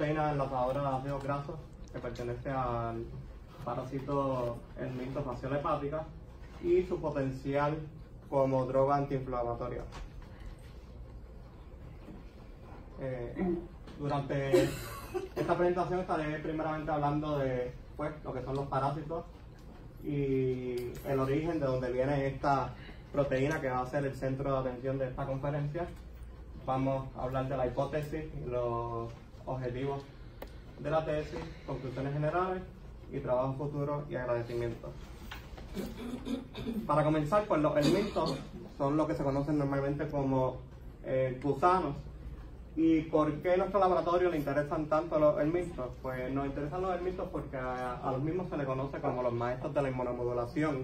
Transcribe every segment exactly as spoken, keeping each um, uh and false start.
proteína enlazadora de ácidos grasos que pertenece al parásito Helminto Fasciola hepática y su potencial como droga antiinflamatoria. Eh, durante esta presentación estaré primeramente hablando de pues, lo que son los parásitos y el origen de donde viene esta proteína que va a ser el centro de atención de esta conferencia. Vamos a hablar de la hipótesis, los objetivos de la tesis, conclusiones generales y trabajo futuro y agradecimientos. Para comenzar, pues los helmintos son lo que se conocen normalmente como eh, gusanos. ¿Y por qué a nuestro laboratorio le interesan tanto los helmintos? Pues nos interesan los helmintos porque a, a los mismos se les conoce como los maestros de la inmunomodulación,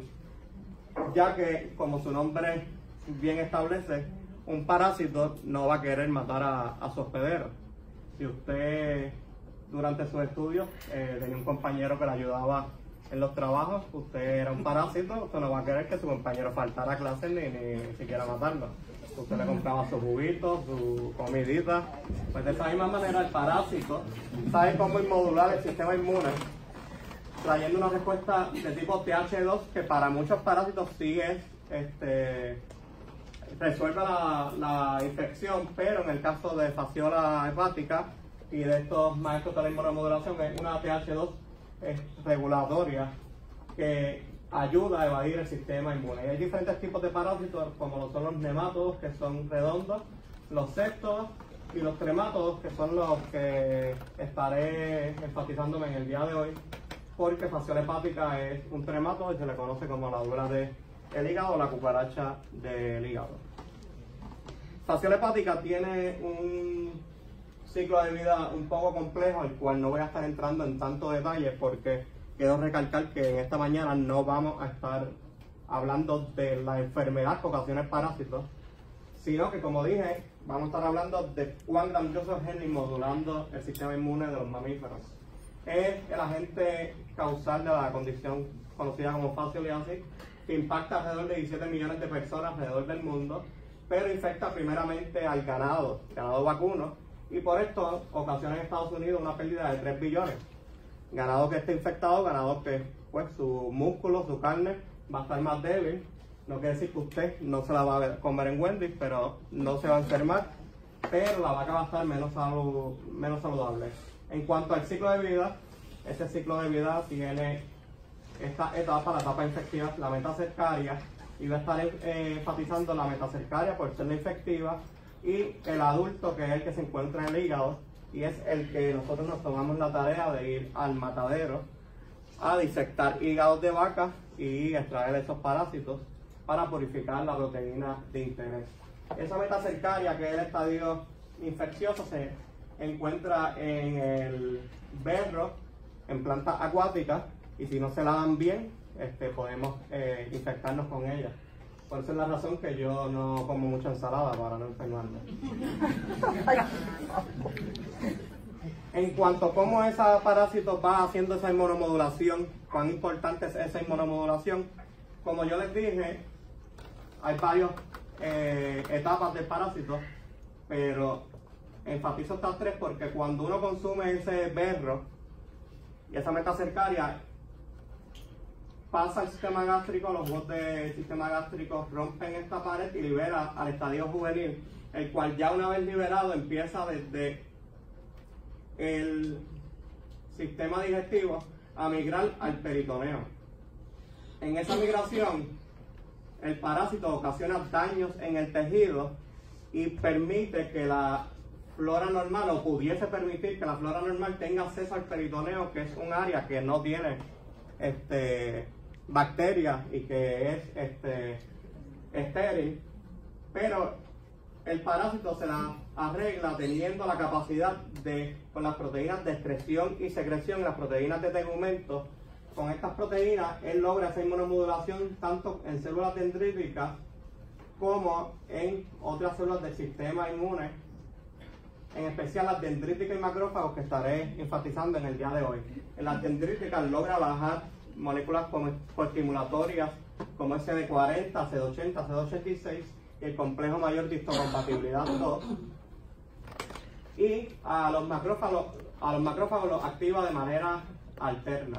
ya que, como su nombre bien establece, un parásito no va a querer matar a, a su hospedero. Si usted durante sus estudios eh, tenía un compañero que le ayudaba en los trabajos, usted era un parásito, usted no va a querer que su compañero faltara a clases ni, ni, ni siquiera matarlo. Usted le compraba sus juguitos, su comidita. Pues de esa misma manera el parásito sabe cómo inmodular el sistema inmune, trayendo una respuesta de tipo T H dos que para muchos parásitos sí es, este, resuelve la, la infección, pero en el caso de fasciola hepática y de estos maestros de la inmunomodulación es una T H dos eh, regulatoria que ayuda a evadir el sistema inmune. Y hay diferentes tipos de parásitos, como lo son los nemátodos, que son redondos, los céstodos y los tremátodos, que son los que estaré enfatizándome en el día de hoy, porque fasciola hepática es un tremátodo y se le conoce como la dura del hígado o la cucaracha del hígado. Fasciola hepática tiene un ciclo de vida un poco complejo, el cual no voy a estar entrando en tanto detalle porque quiero recalcar que en esta mañana no vamos a estar hablando de la enfermedad que ocasiona el parásito, sino que, como dije, vamos a estar hablando de cuán grandioso es el inmodulando el sistema inmune de los mamíferos. Es el agente causal de la condición conocida como fascioliasis, que impacta alrededor de diecisiete millones de personas alrededor del mundo, pero infecta primeramente al ganado, ganado vacuno, y por esto ocasiona en Estados Unidos una pérdida de tres billones. Ganado que esté infectado, ganado que pues su músculo, su carne va a estar más débil. No quiere decir que usted no se la va a comer en Wendy's, pero no se va a enfermar, pero la vaca va a estar menos, salud, menos saludable. En cuanto al ciclo de vida, ese ciclo de vida tiene esta etapa, la etapa infectiva, la metacercaria, y va a estar eh, enfatizando la metacercaria por ser la infectiva, y el adulto, que es el que se encuentra en el hígado, y es el que nosotros nos tomamos la tarea de ir al matadero a disectar hígados de vaca y extraer esos parásitos para purificar la proteína de interés. Esa metacercaria, que es el estadio infeccioso, se encuentra en el berro, en plantas acuáticas, y si no se la dan bien, este, podemos eh, infectarnos con ella. Por eso es la razón que yo no como mucha ensalada, para no enfermarme. En cuanto a cómo ese parásito va haciendo esa inmunomodulación, cuán importante es esa inmunomodulación, como yo les dije, hay varias eh, etapas del parásito, pero enfatizo estas tres porque cuando uno consume ese berro y esa metacercaria, pasa al sistema gástrico, los jugos del sistema gástrico rompen esta pared y libera al estadio juvenil, el cual ya una vez liberado empieza desde el sistema digestivo a migrar al peritoneo. En esa migración, el parásito ocasiona daños en el tejido y permite que la flora normal, o pudiese permitir que la flora normal tenga acceso al peritoneo, que es un área que no tiene este, bacterias y que es este, estéril, pero el parásito se la arregla teniendo la capacidad de, con las proteínas de excreción y secreción, las proteínas de tegumento. Con estas proteínas él logra esa inmunomodulación tanto en células dendríticas como en otras células del sistema inmune, en especial las dendríticas y macrófagos, que estaré enfatizando en el día de hoy. En las dendríticas logra bajar moléculas coestimulatorias como C D cuarenta, C D ochenta, C D ochenta y seis y el complejo mayor de histocompatibilidad dos, y a los macrófagos, a los macrófagos los activa de manera alterna.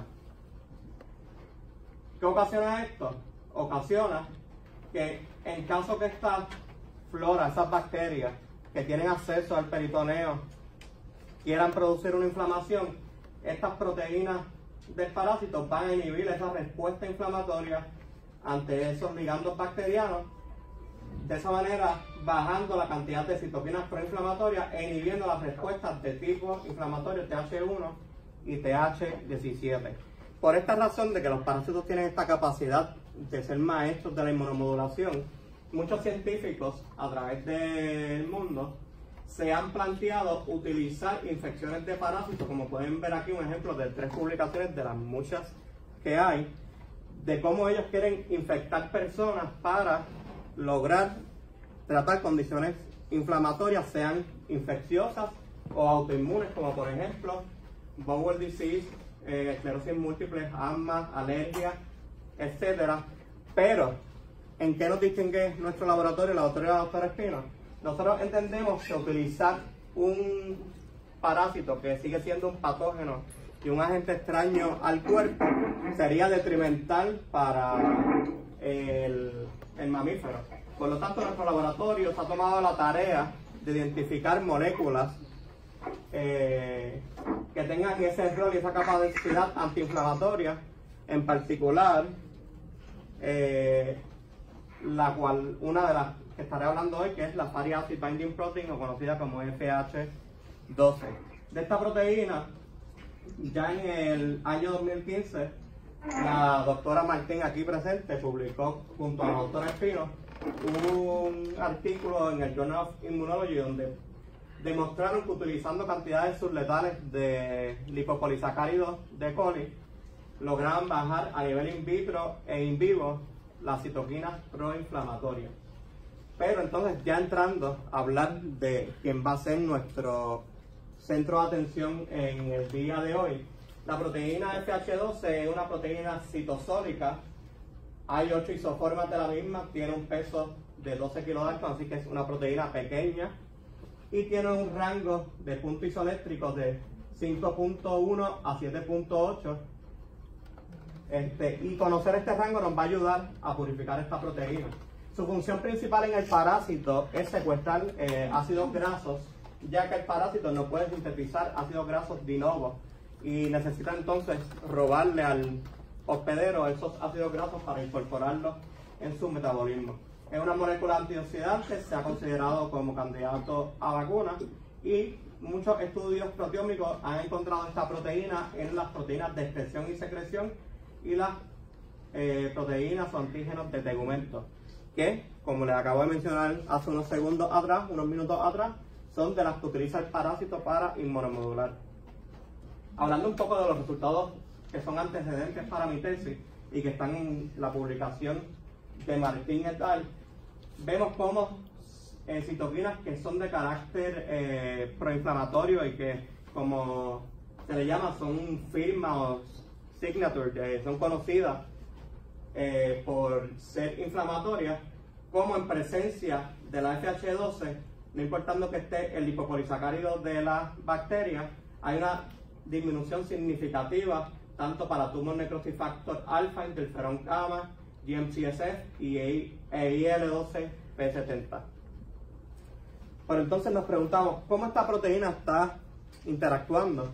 ¿Qué ocasiona esto? Ocasiona que en caso que esta flora, esas bacterias que tienen acceso al peritoneo quieran producir una inflamación, estas proteínas del parásito van a inhibir esa respuesta inflamatoria ante esos ligandos bacterianos, de esa manera bajando la cantidad de citoquinas proinflamatorias e inhibiendo las respuestas de tipo inflamatorio T H uno y T H diecisiete. Por esta razón de que los parásitos tienen esta capacidad de ser maestros de la inmunomodulación, muchos científicos a través del mundo se han planteado utilizar infecciones de parásitos, como pueden ver aquí un ejemplo de tres publicaciones de las muchas que hay, de cómo ellos quieren infectar personas para lograr tratar condiciones inflamatorias, sean infecciosas o autoinmunes, como por ejemplo bowel disease, eh, esclerosis múltiple, asma, alergia, etcétera. Pero, ¿en qué nos distingue nuestro laboratorio, la doctora y la doctora Espino? Nosotros entendemos que utilizar un parásito que sigue siendo un patógeno y un agente extraño al cuerpo sería detrimental para el, el mamífero. Por lo tanto, nuestro laboratorio se ha tomado la tarea de identificar moléculas eh, que tengan ese rol y esa capacidad antiinflamatoria, en particular eh, la cual, una de las que estaré hablando hoy, que es la Fatty Acid Binding Protein, o conocida como F H doce. De esta proteína, ya en el año dos mil quince, la doctora Martín, aquí presente, publicó junto a la doctora Espino un artículo en el Journal of Immunology donde demostraron que utilizando cantidades subletales de lipopolisacáridos de coli lograban bajar a nivel in vitro e in vivo las citoquinas proinflamatorias. Pero entonces, ya entrando a hablar de quién va a ser nuestro centro de atención en el día de hoy, la proteína F H doce es una proteína citosólica. Hay ocho isoformas de la misma, tiene un peso de doce kilodaltons, así que es una proteína pequeña y tiene un rango de punto isoeléctrico de cinco punto uno a siete punto ocho. Este, y conocer este rango nos va a ayudar a purificar esta proteína. Su función principal en el parásito es secuestrar eh, ácidos grasos, ya que el parásito no puede sintetizar ácidos grasos de novo y necesita entonces robarle al hospedero esos ácidos grasos para incorporarlos en su metabolismo. Es una molécula antioxidante, se ha considerado como candidato a vacuna y muchos estudios proteómicos han encontrado esta proteína en las proteínas de expresión y secreción y las eh, proteínas o antígenos de tegumento, que, como les acabo de mencionar hace unos segundos atrás, unos minutos atrás, son de las que utiliza el parásito para inmunomodular. Hablando un poco de los resultados que son antecedentes para mi tesis y que están en la publicación de Martín et al, vemos cómo eh, citoquinas que son de carácter eh, proinflamatorio y que, como se le llama, son firma o signature, eh, son conocidas eh, por ser inflamatorias, como en presencia de la F H doce, no importando que esté el lipopolisacárido de la bacteria, hay una disminución significativa tanto para tumor necrosis factor alfa, interferón gamma, G M C S F y E I L doce P setenta. Pero entonces nos preguntamos, ¿cómo esta proteína está interactuando?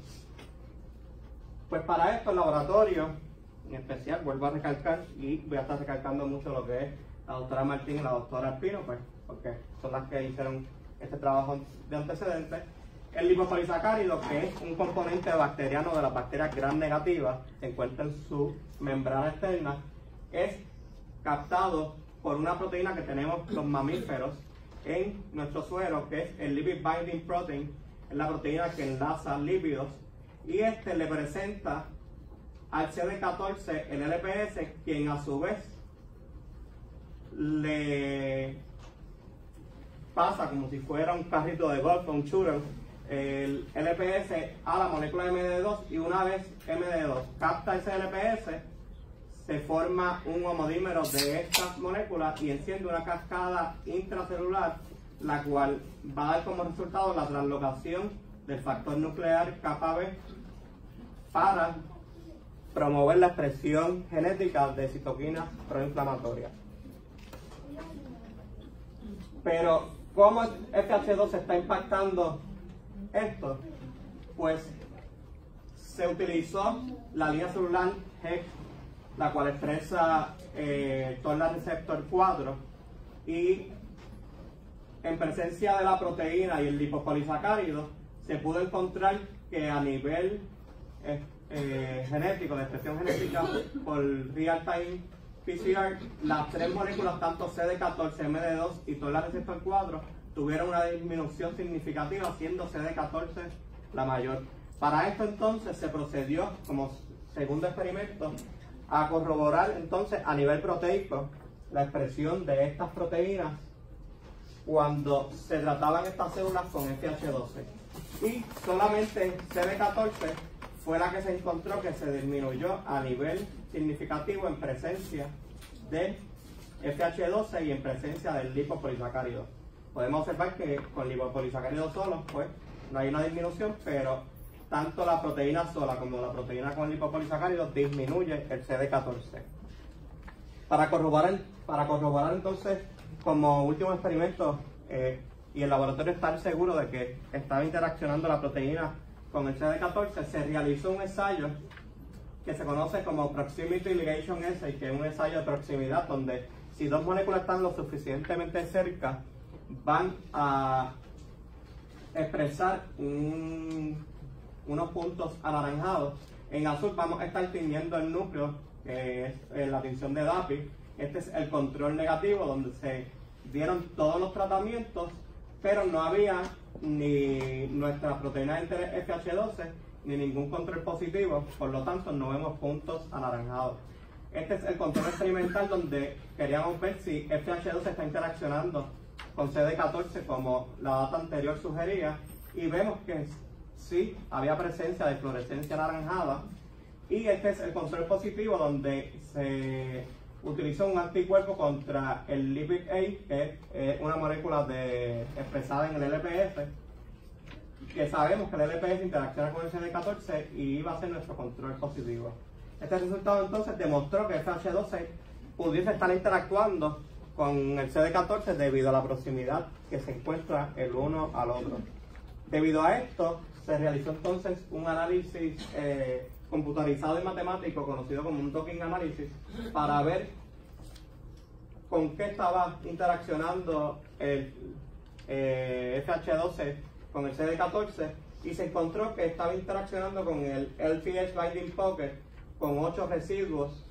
Pues para esto el laboratorio, en especial, vuelvo a recalcar, y voy a estar recalcando mucho lo que es la doctora Martín y la doctora Espino, pues, porque son las que hicieron este trabajo de antecedentes. El lipopolisacárido, que es un componente bacteriano de las bacterias gram negativas, se encuentra en su membrana externa, es captado por una proteína que tenemos los mamíferos en nuestro suero, que es el lipid binding protein, es la proteína que enlaza lípidos, y este le presenta al C D catorce el L P S, quien a su vez le pasa como si fuera un carrito de golf o un shooter el L P S a la molécula M D dos, y una vez M D dos capta ese L P S, se forma un homodímero de estas moléculas y enciende una cascada intracelular la cual va a dar como resultado la translocación del factor nuclear kappa B para promover la expresión genética de citoquinas proinflamatorias. Pero, ¿cómo F H doce está impactando esto? Pues se utilizó la línea celular H E C, la cual expresa eh, Toll-like receptor cuatro, y en presencia de la proteína y el lipopolisacárido se pudo encontrar que a nivel eh, eh, genético, de expresión genética por real-time P C R, las tres moléculas, tanto C D catorce, M D dos y Toll-like receptor cuatro, tuvieron una disminución significativa, siendo C D catorce la mayor. Para esto entonces se procedió como segundo experimento a corroborar entonces a nivel proteico la expresión de estas proteínas cuando se trataban estas células con F H doce. Y solamente C D catorce fue la que se encontró que se disminuyó a nivel significativo en presencia de F H doce y en presencia del lipopolisacárido. Podemos observar que con lipopolisacárido solo pues no hay una disminución, pero tanto la proteína sola como la proteína con lipopolisacárido disminuye el C D catorce. Para corroborar, para corroborar entonces, como último experimento, eh, y el laboratorio estar seguro de que estaba interaccionando la proteína con el C D catorce, se realizó un ensayo que se conoce como Proximity Ligation Assay, que es un ensayo de proximidad donde si dos moléculas están lo suficientemente cerca, van a expresar un, unos puntos anaranjados. En azul vamos a estar tiñendo el núcleo, que es eh, la tinción de DAPI. Este es el control negativo, donde se dieron todos los tratamientos, pero no había ni nuestra proteína de interés F H doce, ni ningún control positivo, por lo tanto no vemos puntos anaranjados. Este es el control experimental donde queríamos ver si F H doce está interaccionando con C D catorce como la data anterior sugería, y vemos que sí, había presencia de fluorescencia anaranjada. Y este es el control positivo donde se utilizó un anticuerpo contra el lipid A, que es una molécula de, expresada en el L P S, que sabemos que el L P S interacciona con el C D catorce y iba a ser nuestro control positivo. Este resultado entonces demostró que F H doce pudiese estar interactuando con el C D catorce debido a la proximidad que se encuentra el uno al otro. Debido a esto, se realizó entonces un análisis eh, computarizado y matemático conocido como un docking análisis para ver con qué estaba interaccionando el eh, F H doce con el C D catorce, y se encontró que estaba interaccionando con el L P S Binding Pocket con ocho residuos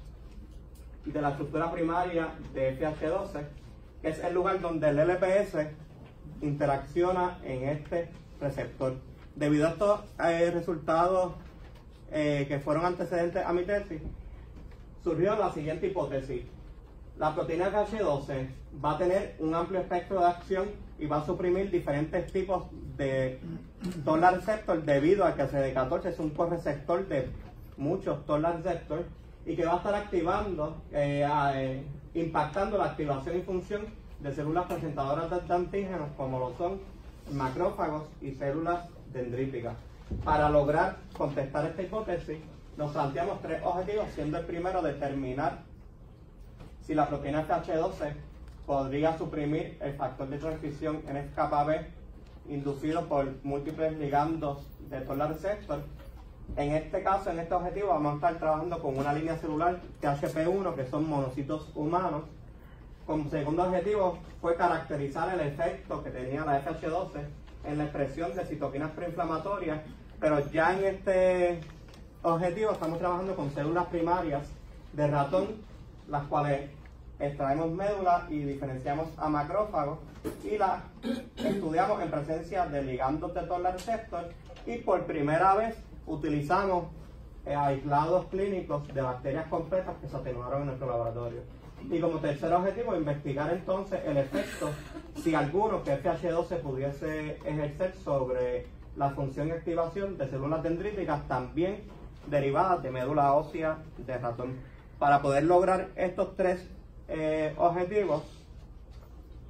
de la estructura primaria de F H doce, que es el lugar donde el L P S interacciona en este receptor. Debido a estos eh, resultados eh, que fueron antecedentes a mi tesis, surgió la siguiente hipótesis. La proteína F H doce va a tener un amplio espectro de acción y va a suprimir diferentes tipos de Toll-like receptor debido a que C D catorce es un correceptor de muchos Toll-like receptors y que va a estar activando, eh, eh, impactando la activación y función de células presentadoras de antígenos como lo son macrófagos y células dendríticas. Para lograr contestar esta hipótesis, nos planteamos tres objetivos, siendo el primero determinar si la proteína F H doce podría suprimir el factor de transcripción N F kappa B inducido por múltiples ligandos de Toll-like receptor. En este caso, en este objetivo, vamos a estar trabajando con una línea celular T H P uno, que son monocitos humanos. Como segundo objetivo fue caracterizar el efecto que tenía la F H doce en la expresión de citoquinas preinflamatorias, pero ya en este objetivo estamos trabajando con células primarias de ratón, las cuales extraemos médula y diferenciamos a macrófagos y las estudiamos en presencia de ligandos de Toll-like receptor, y por primera vez utilizamos eh, aislados clínicos de bacterias completas que se atenuaron en nuestro laboratorio. Y como tercer objetivo, investigar entonces el efecto, si alguno, que F H doce pudiese ejercer sobre la función y activación de células dendríticas también derivadas de médula ósea de ratón. Para poder lograr estos tres eh, objetivos,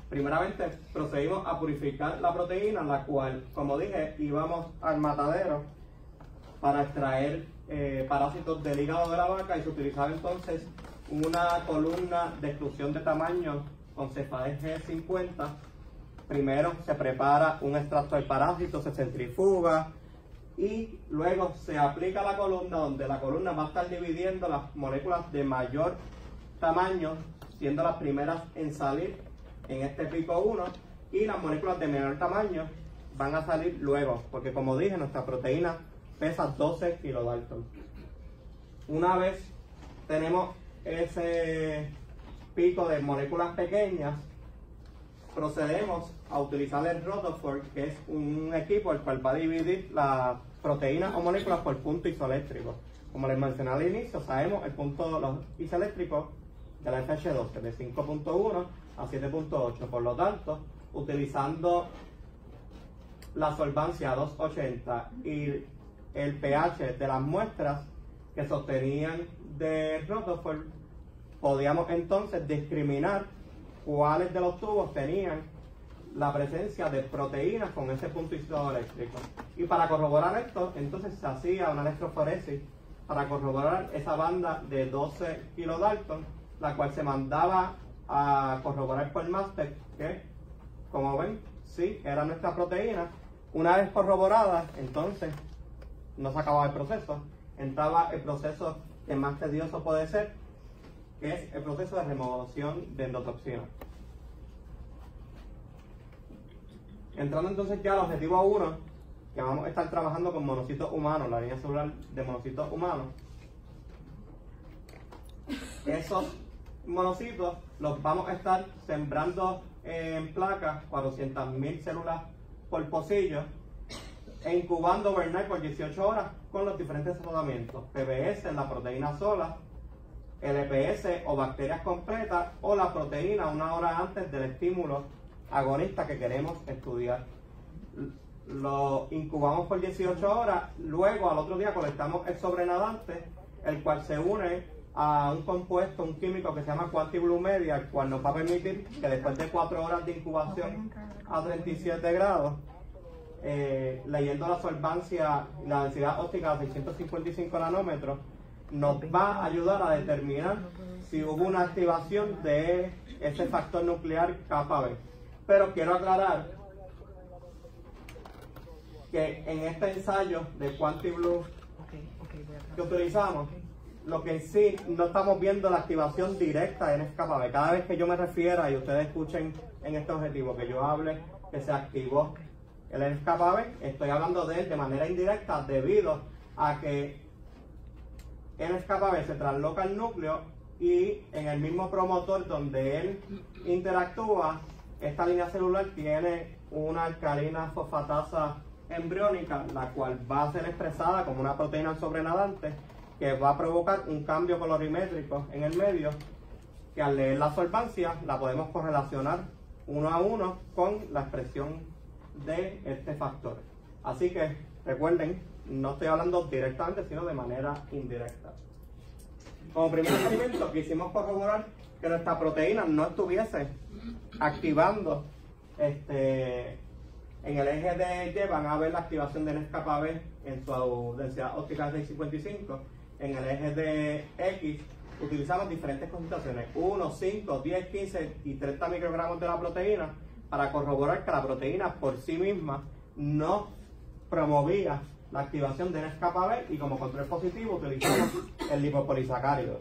Primeramente, procedimos a purificar la proteína, la cual, como dije, íbamos al matadero para extraer eh, parásitos del hígado de la vaca y se utilizaba entonces una columna de exclusión de tamaño con Cefadez G cincuenta. Primero se prepara un extracto de parásito, se centrifuga y luego se aplica la columna, donde la columna va a estar dividiendo las moléculas de mayor tamaño, siendo las primeras en salir en este pico uno, y las moléculas de menor tamaño van a salir luego, porque como dije, nuestra proteína pesa doce kilodalton. Una vez tenemos ese pico de moléculas pequeñas, procedemos a utilizar el Rutherford, que es un equipo el cual va a dividir las proteínas o moléculas por punto isoeléctrico. Como les mencioné al inicio, sabemos el punto los isoeléctricos de la F H doce de cinco punto uno a siete punto ocho. Por lo tanto, utilizando la solvancia doscientos ochenta y el pH de las muestras que se obtenían de Rutherford, podíamos entonces discriminar cuáles de los tubos tenían la presencia de proteínas con ese punto isoeléctrico. Y para corroborar esto, entonces se hacía una electroforesis para corroborar esa banda de doce kilodalton, la cual se mandaba a corroborar por Mastec, que, como ven, sí, era nuestra proteína. Una vez corroborada, entonces, no se acababa el proceso, entraba el proceso que más tedioso puede ser, que es el proceso de remoción de endotoxina. Entrando entonces ya al objetivo uno, que vamos a estar trabajando con monocitos humanos, la línea celular de monocitos humanos. Esos monocitos los vamos a estar sembrando en placas, cuatrocientas mil células por pocillo, e incubando overnight por dieciocho horas con los diferentes tratamientos: P B S, la proteína sola, L P S o bacterias completas, o la proteína una hora antes del estímulo agonista que queremos estudiar. Lo incubamos por dieciocho horas, luego al otro día colectamos el sobrenadante, el cual se une a un compuesto, un químico que se llama QuantiBlue Media, el cual nos va a permitir que después de cuatro horas de incubación a treinta y siete grados, eh, leyendo la solvancia y la densidad óptica a seiscientos cincuenta y cinco nanómetros, nos va a ayudar a determinar si hubo una activación de ese factor nuclear kappa B. Pero quiero aclarar que en este ensayo de QuantiBlue que utilizamos, lo que en sí no estamos viendo la activación directa de N F kappa B. Cada vez que yo me refiera y ustedes escuchen en este objetivo que yo hable que se activó el N F kappa B, estoy hablando de él de manera indirecta debido a que N F kappa B se trasloca al núcleo y en el mismo promotor donde él interactúa, esta línea celular tiene una alcalina fosfatasa embriónica, la cual va a ser expresada como una proteína sobrenadante que va a provocar un cambio colorimétrico en el medio, que al leer la solvancia la podemos correlacionar uno a uno con la expresión de este factor. Así que recuerden, no estoy hablando directamente, sino de manera indirecta. Como primer experimento quisimos corroborar que nuestra proteína no estuviese activando este, en el eje de Y, van a ver la activación de N F kappa B en su densidad óptica de seiscientos cincuenta y cinco. En el eje de X utilizamos diferentes concentraciones, uno, cinco, diez, quince y treinta microgramos de la proteína, para corroborar que la proteína por sí misma no promovía la activación de N F kappa B, y como control positivo utilizamos el lipopolisacárido.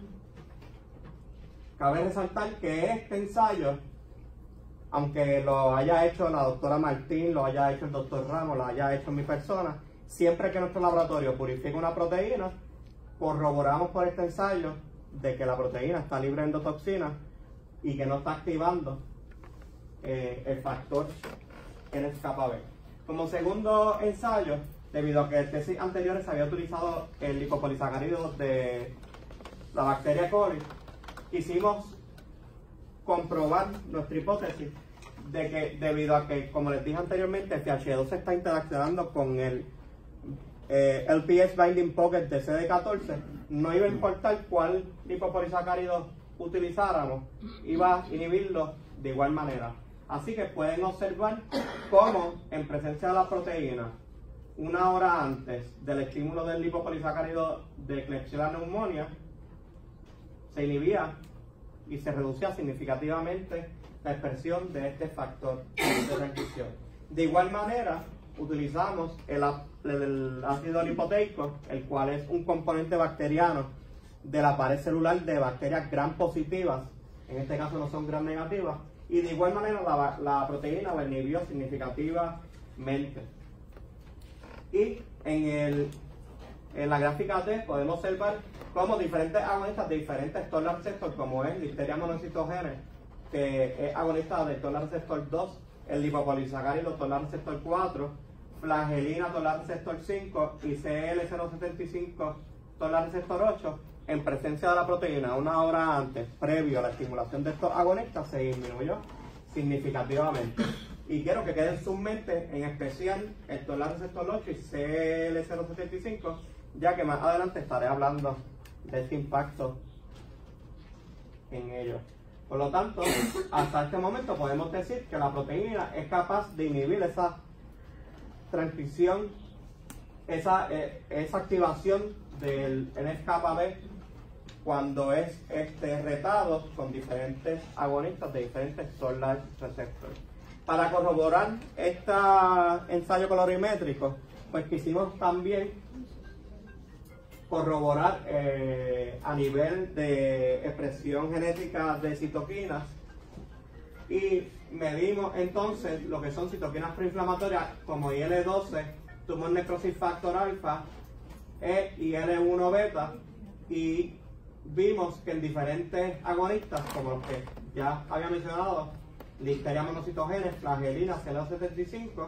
Cabe resaltar que este ensayo, aunque lo haya hecho la doctora Martín, lo haya hecho el doctor Ramos, lo haya hecho mi persona, siempre que nuestro laboratorio purifica una proteína, corroboramos por este ensayo de que la proteína está libre de endotoxina y que no está activando eh, el factor N F kappa B. Como segundo ensayo, debido a que en tesis anteriores se había utilizado el lipopolisacárido de la bacteria coli, quisimos comprobar nuestra hipótesis de que debido a que, como les dije anteriormente, el F H doce está interaccionando con el eh, L P S Binding Pocket de C D catorce, no iba a importar cuál lipopolisacárido utilizáramos, iba a inhibirlo de igual manera. Así que pueden observar cómo en presencia de la proteína, una hora antes del estímulo del lipopolisacárido de Klebsiella pneumoniae, se inhibía y se reducía significativamente la expresión de este factor de transcripción. De igual manera, utilizamos el, el ácido lipoteico, el cual es un componente bacteriano de la pared celular de bacterias gram positivas, en este caso no son gram negativas, y de igual manera la, la proteína la inhibió significativamente. Y en, el, en la gráfica T podemos observar cómo diferentes agonistas de diferentes Toll receptor, como es Listeria monocytogenes, que es agonista del Toll receptor dos, el lipopolisacárido Toll receptor cuatro, flagelina Toll receptor cinco y C L cero setenta y cinco Toll receptor ocho, en presencia de la proteína una hora antes, previo a la estimulación de estos agonistas, se disminuyó significativamente. Y quiero que quede en su mente, en especial, el Toll receptor ocho y C L cero setenta y cinco, ya que más adelante estaré hablando de este impacto en ellos. Por lo tanto, hasta este momento podemos decir que la proteína es capaz de inhibir esa transcripción, esa, eh, esa activación del N F K B cuando es este, retado con diferentes agonistas de diferentes Toll receptores. Para corroborar este ensayo colorimétrico, pues quisimos también corroborar eh, a nivel de expresión genética de citoquinas y medimos entonces lo que son citoquinas proinflamatorias como I L doce, tumor necrosis factor alfa e I L uno beta, y vimos que en diferentes agonistas como los que ya había mencionado, Listeria monocytogenes, flagelina, C L setenta y cinco,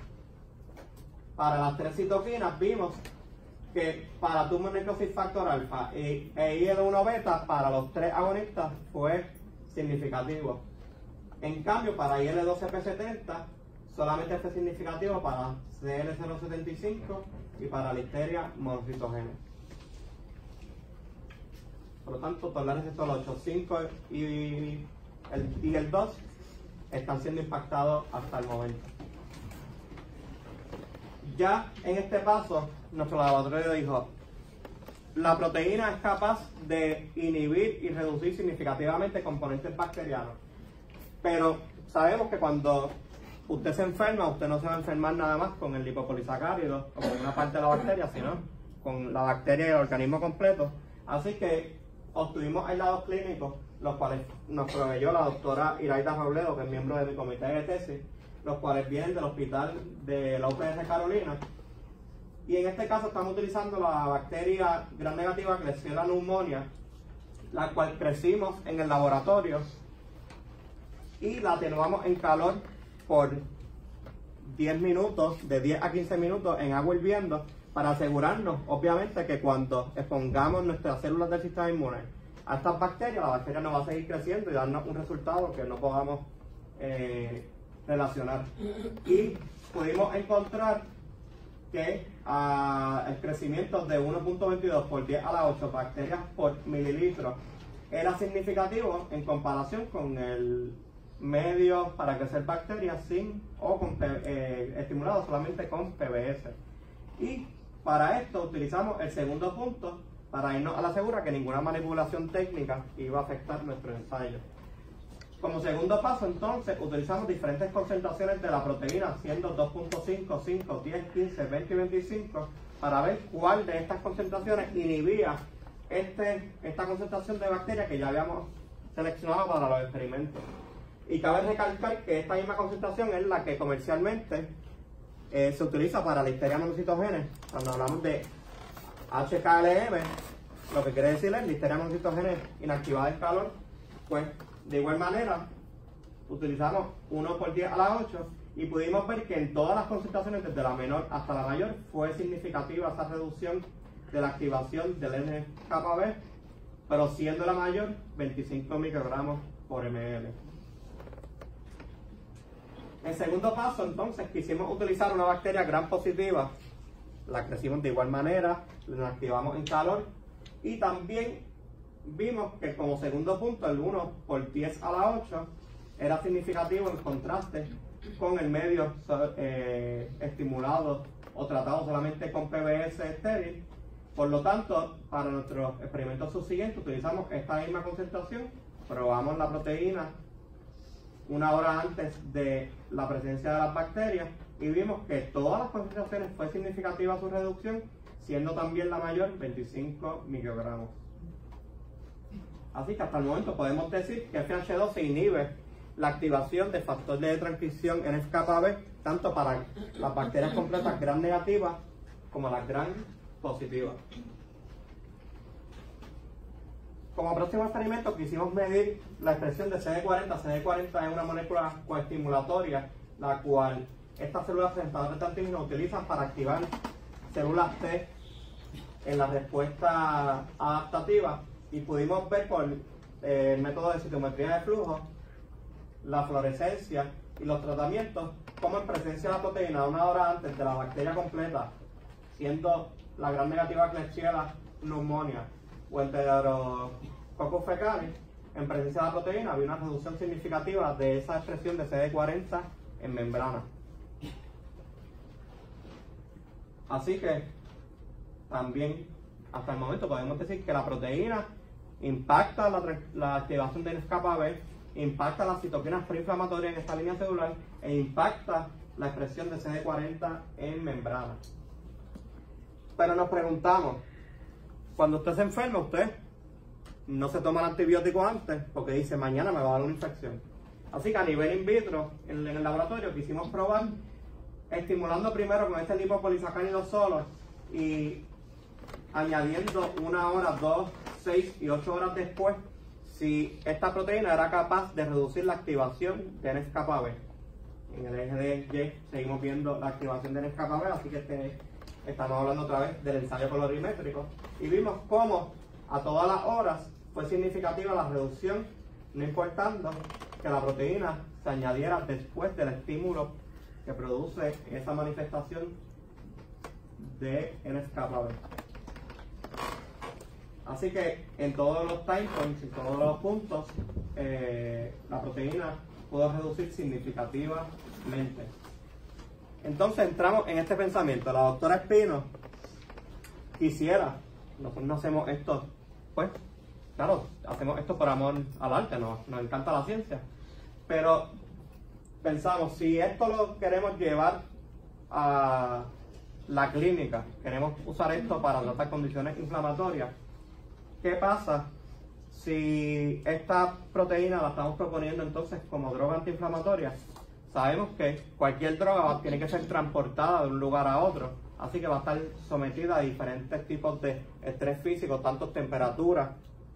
para las tres citoquinas vimos que para tumor necrosis factor alfa e, e I L uno beta, para los tres agonistas fue significativo. En cambio, para I L doce P setenta solamente fue significativo para C L cero setenta y cinco y para Listeria monocytogenes. Por lo tanto, Toll receptor ocho, cinco y el, y el dos están siendo impactados hasta el momento. Ya en este paso, nuestro laboratorio dijo, la proteína es capaz de inhibir y reducir significativamente componentes bacterianos. Pero sabemos que cuando usted se enferma, usted no se va a enfermar nada más con el lipopolisacárido o con una parte de la bacteria, sino con la bacteria y el organismo completo. Así que obtuvimos aislados clínicos, los cuales nos proveyó la doctora Iraida Robledo, que es miembro de mi comité de tesis, los cuales vienen del hospital de la U P R Carolina. Y en este caso estamos utilizando la bacteria gram negativa Klebsiella pneumoniae, la cual crecimos en el laboratorio y la atenuamos en calor por diez minutos, de diez a quince minutos en agua hirviendo, para asegurarnos, obviamente, que cuando expongamos nuestras células del sistema inmune a estas bacterias, la bacteria no va a seguir creciendo y darnos un resultado que no podamos eh, relacionar. Y pudimos encontrar que uh, el crecimiento de uno punto veintidós por diez a la ocho bacterias por mililitro era significativo en comparación con el medio para crecer bacterias sin o con, eh, estimulado solamente con P B S. Y para esto utilizamos el segundo punto para irnos a la segura que ninguna manipulación técnica iba a afectar nuestro ensayo. Como segundo paso, entonces, utilizamos diferentes concentraciones de la proteína, siendo dos punto cinco, cinco, diez, quince, veinte y veinticinco, para ver cuál de estas concentraciones inhibía este, esta concentración de bacterias que ya habíamos seleccionado para los experimentos. Y cabe recalcar que esta misma concentración es la que comercialmente eh, se utiliza para Listeria monocytogenes. Cuando hablamos de H K L M, lo que quiere decir es Listeria monocytogenes inactivada en calor, pues de igual manera utilizamos uno por diez a la ocho y pudimos ver que en todas las concentraciones, desde la menor hasta la mayor, fue significativa esa reducción de la activación del N F K B, pero siendo la mayor veinticinco microgramos por ml. En segundo paso, entonces, quisimos utilizar una bacteria gram positiva, la crecimos de igual manera, la activamos en calor y también vimos que como segundo punto, el uno por diez a la ocho, era significativo en contraste con el medio eh, estimulado o tratado solamente con P B S estéril. Por lo tanto, para nuestros experimentos subsiguientes utilizamos esta misma concentración, probamos la proteína una hora antes de la presencia de las bacterias y vimos que todas las concentraciones fue significativa su reducción, siendo también la mayor veinticinco microgramos. Así que hasta el momento podemos decir que F H dos inhibe la activación del factor de transcripción N F kappa B tanto para las bacterias completas gram negativas como las gram positivas. Como próximo experimento quisimos medir la expresión de C D cuarenta. C D cuarenta es una molécula coestimulatoria, la cual estas células presentadoras de antígenos utilizan para activar células T en la respuesta adaptativa, y pudimos ver por eh, el método de citometría de flujo, la fluorescencia y los tratamientos, como en presencia de la proteína una hora antes de la bacteria completa, siendo la gram negativa Klebsiella pneumonia o Enterococcus fecalis, en presencia de la proteína había una reducción significativa de esa expresión de C D cuarenta en membrana. Así que también hasta el momento podemos decir que la proteína impacta la, la activación de N F kappa B, impacta las citoquinas proinflamatorias en esta línea celular e impacta la expresión de C D cuarenta en membrana. Pero nos preguntamos, cuando usted se enferma, usted no se toma el antibiótico antes porque dice mañana me va a dar una infección. Así que a nivel in vitro, en, en el laboratorio, quisimos probar estimulando primero con este lipopolisacárido solo y añadiendo una hora, dos, seis y ocho horas después si esta proteína era capaz de reducir la activación de N F kappa B. En el eje de Y seguimos viendo la activación de N F kappa B, así que este, estamos hablando otra vez del ensayo colorimétrico y vimos cómo a todas las horas fue significativa la reducción, no importando que la proteína se añadiera después del estímulo que produce esa manifestación de N F kappa B. Así que en todos los time points, en todos los puntos, eh, la proteína pudo reducir significativamente. Entonces entramos en este pensamiento. La doctora Espino quisiera, nosotros no hacemos esto, pues, claro, hacemos esto por amor al arte, nos, nos encanta la ciencia, pero pensamos, si esto lo queremos llevar a la clínica, queremos usar esto para tratar condiciones inflamatorias, ¿qué pasa si esta proteína la estamos proponiendo entonces como droga antiinflamatoria? Sabemos que cualquier droga tiene que ser transportada de un lugar a otro, así que va a estar sometida a diferentes tipos de estrés físico, tanto temperatura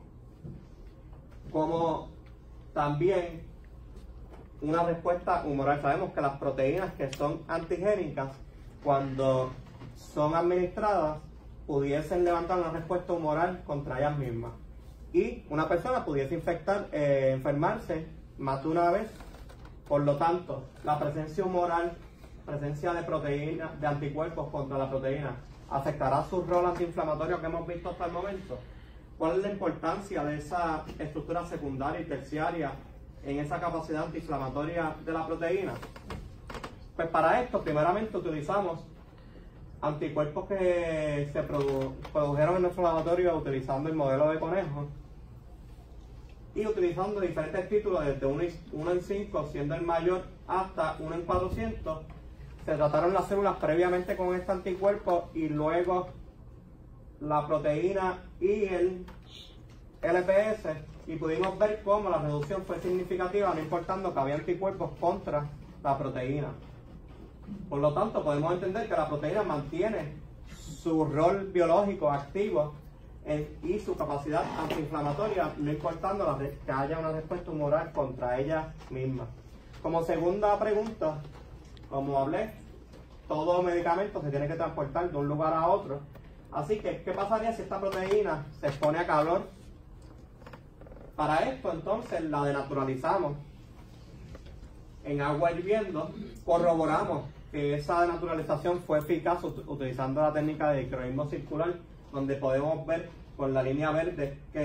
como también una respuesta humoral. Sabemos que las proteínas que son antigénicas, cuando son administradas, pudiesen levantar una respuesta humoral contra ellas mismas y una persona pudiese infectar, eh, enfermarse más de una vez. Por lo tanto, la presencia humoral, presencia de proteínas, de anticuerpos contra la proteína, ¿afectará su rol antiinflamatorio que hemos visto hasta el momento? ¿Cuál es la importancia de esa estructura secundaria y terciaria en esa capacidad antiinflamatoria de la proteína? Pues para esto, primeramente utilizamos anticuerpos que se produ produjeron en nuestro laboratorio utilizando el modelo de conejo y utilizando diferentes títulos desde uno en cinco, siendo el mayor, hasta uno en cuatrocientos. Se trataron las células previamente con este anticuerpo y luego la proteína y el L P S, y pudimos ver cómo la reducción fue significativa, no importando que había anticuerpos contra la proteína. Por lo tanto, podemos entender que la proteína mantiene su rol biológico activo en, y su capacidad antiinflamatoria, no importando la, que haya una respuesta humoral contra ella misma. Como segunda pregunta, como hablé, todo medicamento se tiene que transportar de un lugar a otro. Así que, ¿qué pasaría si esta proteína se expone a calor? Para esto, entonces, la denaturalizamos en agua hirviendo, corroboramos que esa denaturalización fue eficaz utilizando la técnica de dicroismo circular, donde podemos ver con la línea verde que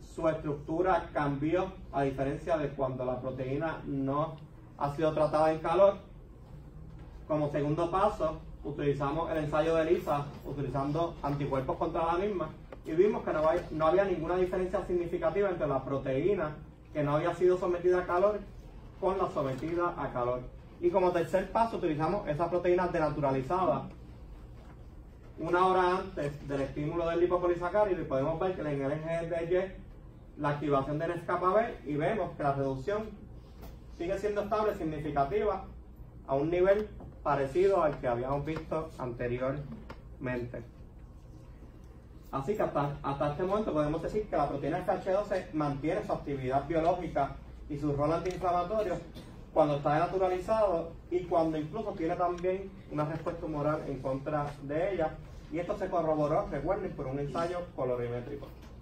su estructura cambió a diferencia de cuando la proteína no ha sido tratada en calor. Como segundo paso, utilizamos el ensayo de ELISA utilizando anticuerpos contra la misma y vimos que no, hay, no había ninguna diferencia significativa entre la proteína que no había sido sometida a calor con la sometida a calor. Y como tercer paso utilizamos esa proteína denaturalizada una hora antes del estímulo del lipopolisacárido y podemos ver que en el N G D Y la activación de N S K B y vemos que la reducción sigue siendo estable, significativa, a un nivel parecido al que habíamos visto anteriormente. Así que hasta, hasta este momento podemos decir que la proteína F H doce mantiene su actividad biológica y su rol antiinflamatorio cuando está denaturalizado y cuando incluso tiene también una respuesta humoral en contra de ella. Y esto se corroboró, recuerden, por un ensayo colorimétrico.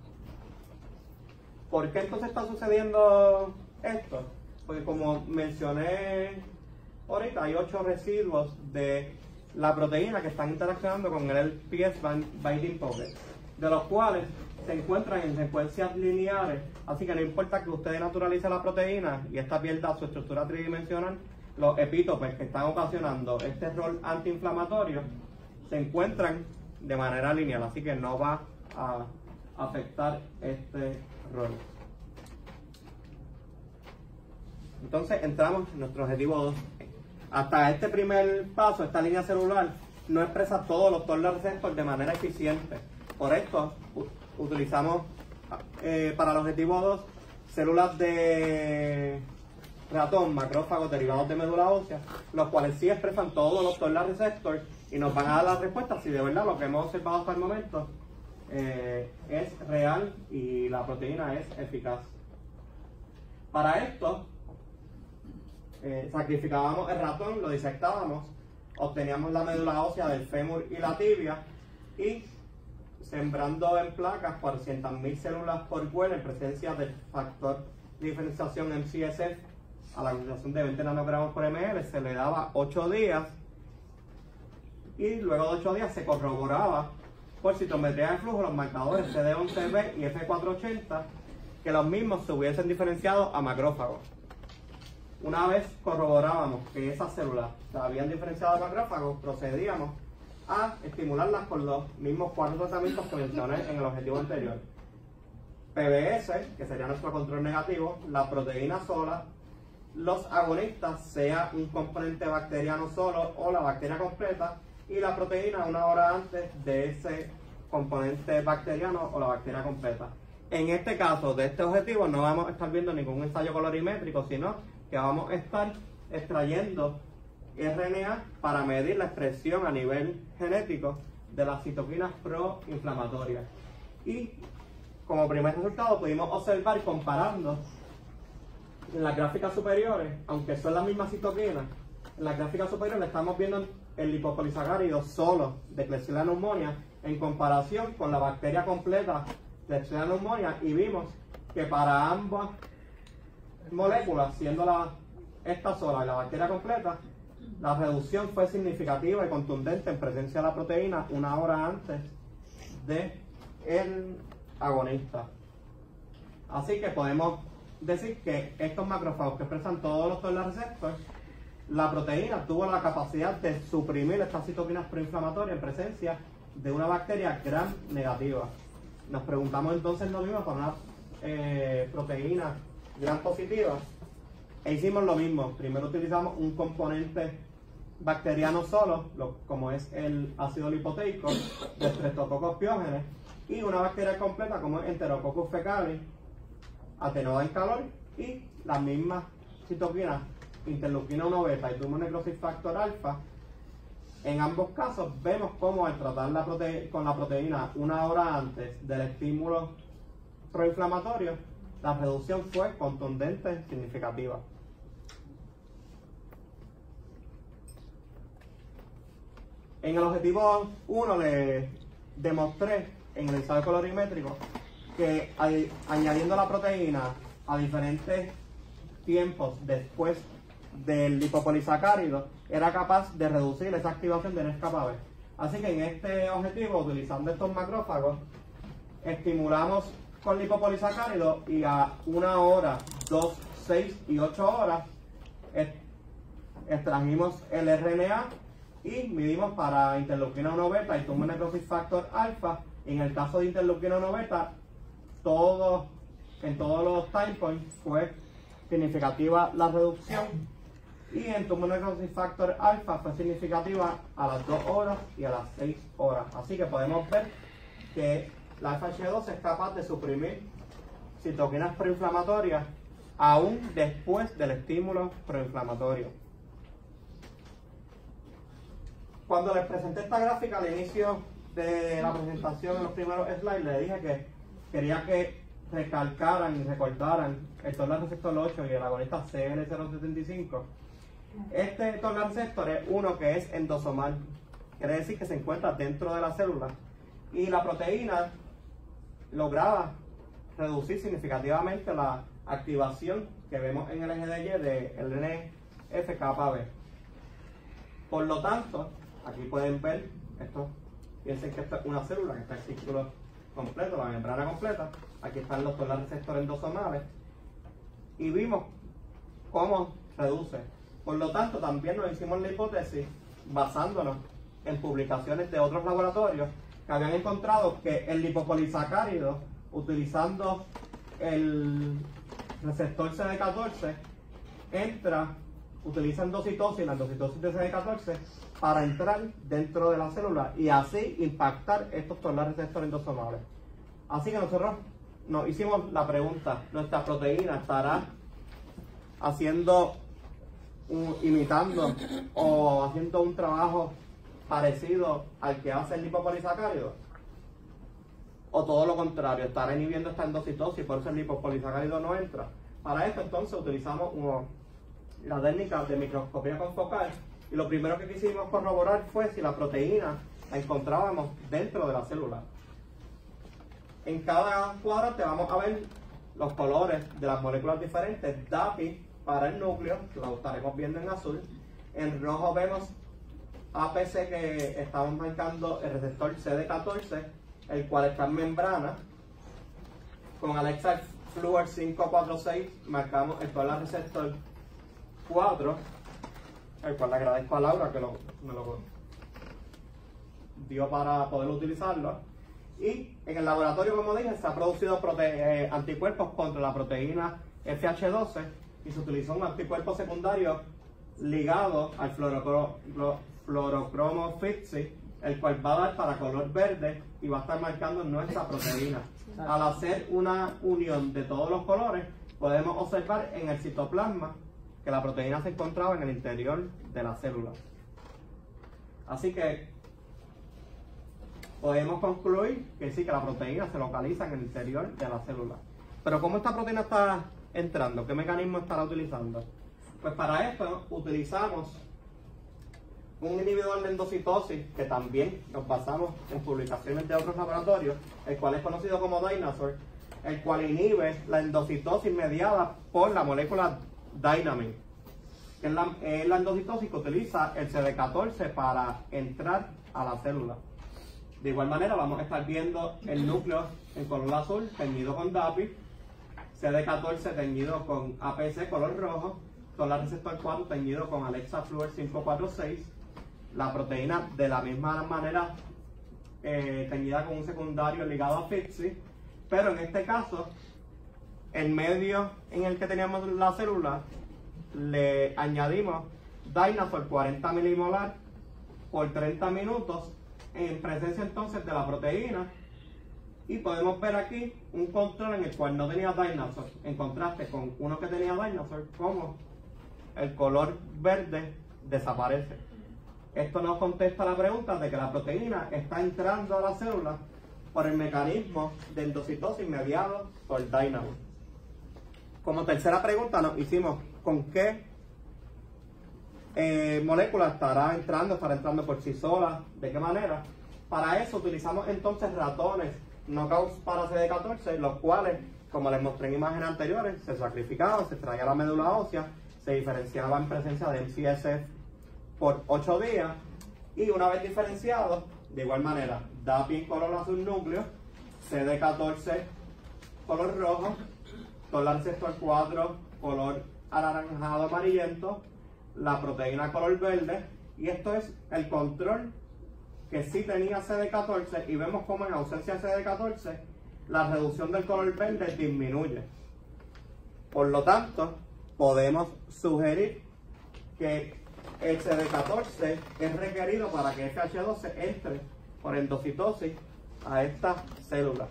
¿Por qué entonces está sucediendo esto? Porque como mencioné ahorita, hay ocho residuos de la proteína que están interaccionando con el L P S binding pocket, de los cuales se encuentran en secuencias lineares, así que no importa que usted naturalice la proteína y esta pierda su estructura tridimensional, los epítopes que están ocasionando este rol antiinflamatorio se encuentran de manera lineal, así que no va a afectar este rol. Entonces entramos en nuestro objetivo dos. Hasta este primer paso, esta línea celular no expresa todos los toll receptors de manera eficiente. Por esto utilizamos eh, para el objetivo dos células de ratón, macrófagos derivados de médula ósea, los cuales sí expresan todos los toll receptors y nos van a dar la respuesta si de verdad lo que hemos observado hasta el momento eh, es real y la proteína es eficaz. Para esto eh, sacrificábamos el ratón, lo disectábamos, obteníamos la médula ósea del fémur y la tibia y sembrando en placas cuatrocientas mil células por huel en presencia del factor de diferenciación M C S F a la concentración de veinte nanogramos por ml, se le daba ocho días y luego de ocho días se corroboraba por citometría de flujo los marcadores C D once B y F cuatrocientos ochenta que los mismos se hubiesen diferenciado a macrófagos. Una vez corroborábamos que esas células se habían diferenciado a macrófagos, procedíamos a estimularlas con los mismos cuatro tratamientos que mencioné en el objetivo anterior. P B S, que sería nuestro control negativo, la proteína sola, los agonistas, sea un componente bacteriano solo o la bacteria completa, y la proteína una hora antes de ese componente bacteriano o la bacteria completa. En este caso, de este objetivo, no vamos a estar viendo ningún ensayo colorimétrico, sino que vamos a estar extrayendo R N A para medir la expresión a nivel genético de las citoquinas proinflamatorias. Y como primer resultado pudimos observar, comparando en las gráficas superiores, aunque son las mismas citoquinas, en la gráfica superior le estamos viendo el lipopolisacárido solo de Klebsiella pneumoniae en comparación con la bacteria completa de Klebsiella pneumoniae, y vimos que para ambas moléculas, siendo la, esta sola y la bacteria completa, la reducción fue significativa y contundente en presencia de la proteína una hora antes del agonista. Así que podemos decir que estos macrófagos que expresan todos los toll receptors, la proteína tuvo la capacidad de suprimir estas citoquinas proinflamatorias en presencia de una bacteria gram negativa. Nos preguntamos entonces lo mismo para una eh, proteína gram positiva e hicimos lo mismo. Primero utilizamos un componente bacteriano solo, lo, como es el ácido lipoteico de Streptococcus pyogenes, y una bacteria completa como es Enterococcus fecalis, atenuada en calor, y las mismas citoquinas interleuquina uno beta y tumor necrosis factor alfa. En ambos casos vemos cómo al tratar la prote con la proteína una hora antes del estímulo proinflamatorio, la reducción fue contundente, significativa. En el objetivo uno le demostré en el ensayo colorimétrico que al, añadiendo la proteína a diferentes tiempos después del lipopolisacárido era capaz de reducir esa activación de N S K B. Así que en este objetivo, utilizando estos macrófagos, estimulamos con lipopolisacáridos y a una hora, dos, seis y ocho horas extrajimos el R N A y midimos para interleuquina uno beta y tumor necrosis factor alfa. En el caso de interleuquina uno beta, todo, en todos los time points fue significativa la reducción, y en tumor necrosis factor alfa fue significativa a las dos horas y a las seis horas. Así que podemos ver que la F H doce es capaz de suprimir citoquinas proinflamatorias aún después del estímulo proinflamatorio. Cuando les presenté esta gráfica al inicio de la presentación, en los primeros slides, les dije que quería que recalcaran y recordaran el Toll-like receptor ocho y el agonista C L cero setenta y cinco. Este Toll-like receptor es uno que es endosomal, quiere decir que se encuentra dentro de la célula, y la proteína lograba reducir significativamente la activación que vemos en el eje de Y de N F kappa B. Por lo tanto, aquí pueden ver esto, piensen que esta es una célula que está en círculo completo, la membrana completa. Aquí están los Toll-like receptores endosomales y vimos cómo reduce. Por lo tanto, también nos hicimos la hipótesis basándonos en publicaciones de otros laboratorios que habían encontrado que el lipopolisacárido, utilizando el receptor C D catorce, entra, utiliza endocitosis, la endocitosis de C D catorce, para entrar dentro de la célula y así impactar estos Toll-like receptores endosomales. Así que nosotros nos hicimos la pregunta, ¿nuestra proteína estará haciendo, un, imitando o haciendo un trabajo parecido al que hace el lipopolisacárido? O todo lo contrario, estará inhibiendo esta endocitosis, por eso el lipopolisacárido no entra. Para esto entonces utilizamos uno, la técnica de microscopía confocal, y lo primero que quisimos corroborar fue si la proteína la encontrábamos dentro de la célula. En cada cuadrante vamos a ver los colores de las moléculas diferentes. D A P I para el núcleo, que lo estaremos viendo en azul. En rojo vemos A P C, que estamos marcando el receptor C D catorce, el cual está en membrana. Con Alexa Fluor cinco cuatro seis marcamos el Toll-like receptor cuatro, el cual le agradezco a Laura que lo, me lo dio para poder utilizarlo. Y en el laboratorio, como dije, se ha producido eh, anticuerpos contra la proteína F H doce y se utilizó un anticuerpo secundario ligado al fluorocromo, fluorocromo fifty, el cual va a dar para color verde y va a estar marcando nuestra proteína. Al hacer una unión de todos los colores, podemos observar en el citoplasma que la proteína se encontraba en el interior de la célula. Así que podemos concluir que sí, que la proteína se localiza en el interior de la célula. Pero ¿cómo esta proteína está entrando? ¿Qué mecanismo estará utilizando? Pues para esto utilizamos un inhibidor de endocitosis, que también nos basamos en publicaciones de otros laboratorios, el cual es conocido como Dynazor, el cual inhibe la endocitosis mediada por la molécula Dynamin, que es la, es la endocitosis que utiliza el C D catorce para entrar a la célula. De igual manera vamos a estar viendo el núcleo en color azul teñido con D A P I, C D catorce teñido con A P C color rojo, Toll-like receptor cuatro teñido con Alexa Fluor cinco cuatro seis, la proteína de la misma manera eh, teñida con un secundario ligado a F I T S I, pero en este caso el medio en el que teníamos la célula le añadimos Dynazor cuarenta milimolar por treinta minutos en presencia entonces de la proteína, y podemos ver aquí un control en el cual no tenía Dynazor, en contraste con uno que tenía Dynazor, como el color verde desaparece. Esto nos contesta la pregunta de que la proteína está entrando a la célula por el mecanismo de endocitosis mediado por Dynamin. Como tercera pregunta nos hicimos con qué eh, molécula estará entrando, estará entrando por sí sola, de qué manera. Para eso utilizamos entonces ratones knockouts para C D catorce, los cuales, como les mostré en imágenes anteriores, se sacrificaban, se extraía la médula ósea, se diferenciaba en presencia de M C S F por ocho días, y una vez diferenciados, de igual manera, D A P I en color azul núcleo, C D catorce color rojo, total receptor cuatro, color anaranjado amarillento, la proteína color verde, y esto es el control que sí tenía C D catorce, y vemos como en ausencia de C D catorce la reducción del color verde disminuye. Por lo tanto, podemos sugerir que el C D catorce es requerido para que F H doce entre por endocitosis a estas células.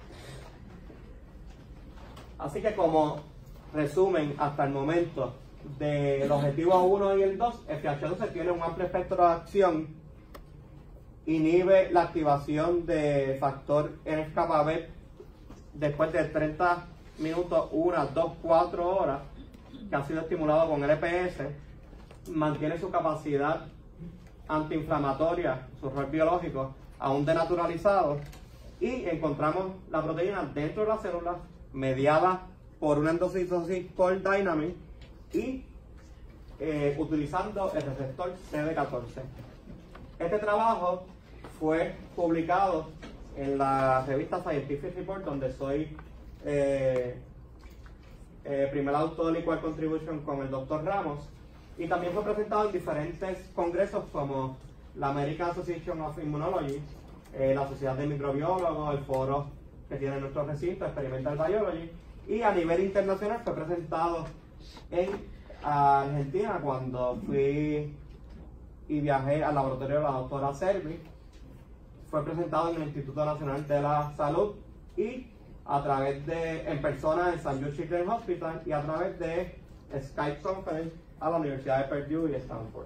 Así que, como resumen hasta el momento del objetivo uno y el dos, F H doce tiene un amplio espectro de acción, inhibe la activación de factor N F kappa B después de treinta minutos, una, dos, cuatro horas, que ha sido estimulado con L P S, mantiene su capacidad antiinflamatoria, su rol biológico aún denaturalizado, y encontramos la proteína dentro de la célula mediada por una endocitosis por Dynamic y eh, utilizando el receptor C D catorce. Este trabajo fue publicado en la revista Scientific Report, donde soy eh, eh, primer autor Equal Contribution con el doctor Ramos, y también fue presentado en diferentes congresos como la American Association of Immunology, eh, la Sociedad de Microbiólogos, el foro que tiene nuestro recinto, Experimental Biology, y a nivel internacional fue presentado en Argentina cuando fui y viajé al laboratorio de la doctora Servi. Fue presentado en el Instituto Nacional de la Salud y a través de, en persona en Saint Jude Children's Hospital, y a través de Skype Conference a la Universidad de Purdue y Stanford.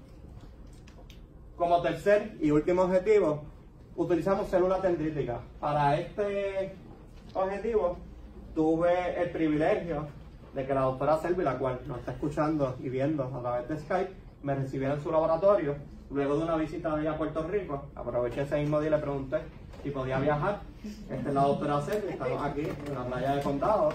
Como tercer y último objetivo, utilizamos células dendríticas. Para este objetivo tuve el privilegio de que la doctora Selvi, la cual nos está escuchando y viendo a través de Skype, me recibiera en su laboratorio luego de una visita de ella a Puerto Rico. Aproveché ese mismo día y le pregunté si podía viajar. Esta es la doctora Selvi, estamos aquí en la playa de Condado.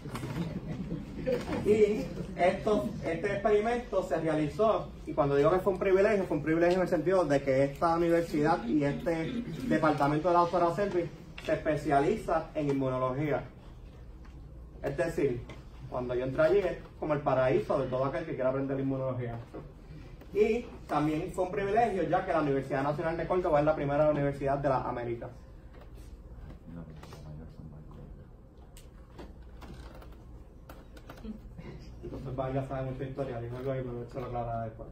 Y esto, este experimento se realizó, y cuando digo que fue un privilegio, fue un privilegio en el sentido de que esta universidad y este departamento de la doctora Selvi se especializa en inmunología. Es decir, cuando yo entré allí es como el paraíso de todo aquel que quiera aprender inmunología. Y también fue un privilegio, ya que la Universidad Nacional de Córdoba es la primera universidad de las Américas. Entonces vaya a saber mucha historia, digo algo ahí, pero esto lo aclarará después.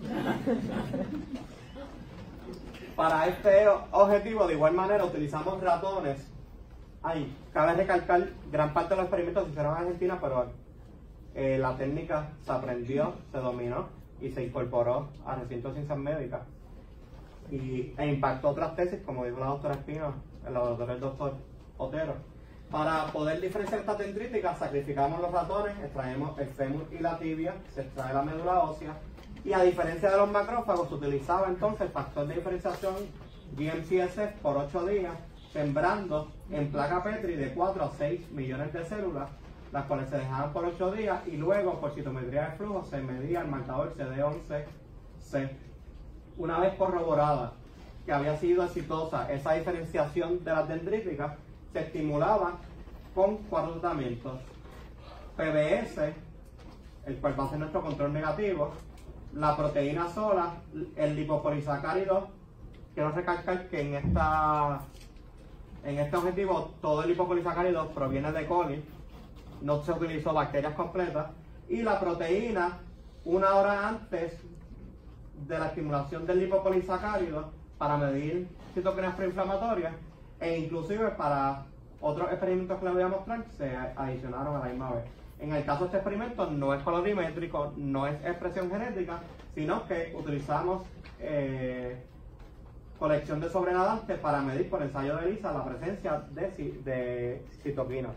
Para este objetivo, de igual manera, utilizamos ratones. Ay, cabe recalcar, gran parte de los experimentos se hicieron en Argentina, pero eh, la técnica se aprendió, se dominó y se incorporó a recintos de ciencias médicas. Y, e impactó otras tesis, como dijo la doctora Espino, el laboratorio del doctor Otero. Para poder diferenciar estas dendríticas, sacrificamos los ratones, extraemos el fémur y la tibia, se extrae la médula ósea, y a diferencia de los macrófagos, se utilizaba entonces el factor de diferenciación G M C S F por ocho días, sembrando en placa Petri de cuatro a seis millones de células, las cuales se dejaban por ocho días, y luego por citometría de flujo se medía el marcador C D once C. Una vez corroborada que había sido exitosa esa diferenciación de las dendríticas, se estimulaba con cuatro tratamientos: P B S, el cual va a ser nuestro control negativo, la proteína sola, el lipopolisacárido. Quiero recalcar que en esta en este objetivo todo el lipopolisacárido proviene de coli, no se utilizó bacterias completas, y la proteína una hora antes de la estimulación del lipopolisacárido para medir citoquinas preinflamatorias, e inclusive para otros experimentos que les voy a mostrar se adicionaron a la misma vez. En el caso de este experimento no es colorimétrico, no es expresión genética, sino que utilizamos eh, colección de sobrenadantes para medir por ensayo de ELISA la presencia de, de citoquinas.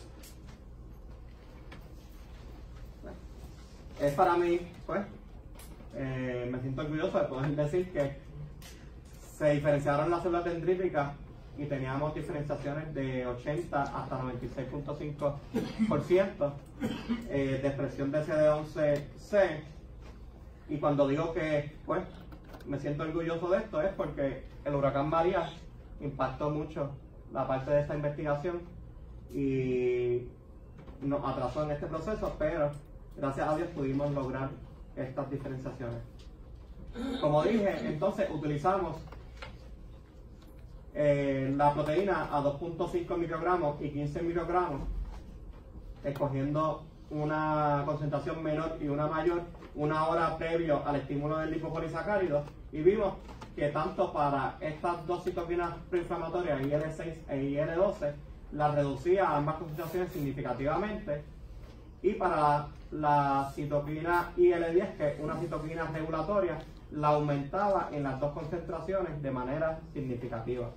Es para mí, pues, eh, me siento orgulloso de poder decir que se diferenciaron las células dendríticas y teníamos diferenciaciones de ochenta hasta noventa y seis punto cinco por ciento eh, de expresión de C D once C. Y cuando digo que, pues, me siento orgulloso de esto, es porque el huracán María impactó mucho la parte de esta investigación, y nos atrasó en este proceso, pero gracias a Dios pudimos lograr estas diferenciaciones. Como dije, entonces utilizamos eh, la proteína a dos punto cinco microgramos y quince microgramos, escogiendo una concentración menor y una mayor una hora previo al estímulo del lipopolisacárido, y vimos que tanto para estas dos citoquinas proinflamatorias, I L seis e I L doce, las reducía a ambas concentraciones significativamente, y para la, la citoquina I L diez, que es una citoquina regulatoria, la aumentaba en las dos concentraciones de manera significativa.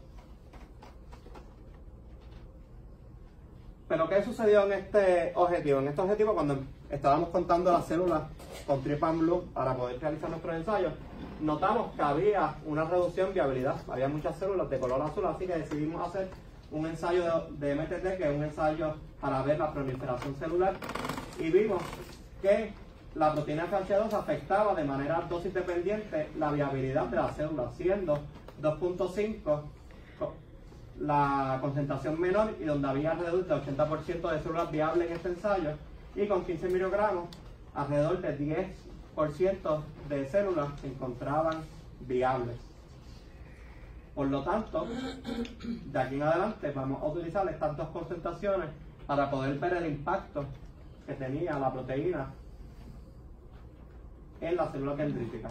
Pero ¿qué sucedió en este objetivo? En este objetivo, cuando estábamos contando las células con Trypan Blue para poder realizar nuestros ensayos, notamos que había una reducción de viabilidad. Había muchas células de color azul, así que decidimos hacer un ensayo de, de M T T, que es un ensayo para ver la proliferación celular, y vimos que la proteína F H dos afectaba de manera dosis dependiente la viabilidad de las células, siendo dos punto cinco la concentración menor y donde había alrededor del ochenta por ciento de células viables en este ensayo, y con quince microgramos alrededor del diez por ciento de células se encontraban viables. Por lo tanto, de aquí en adelante vamos a utilizar estas dos concentraciones para poder ver el impacto que tenía la proteína en la célula dendrítica.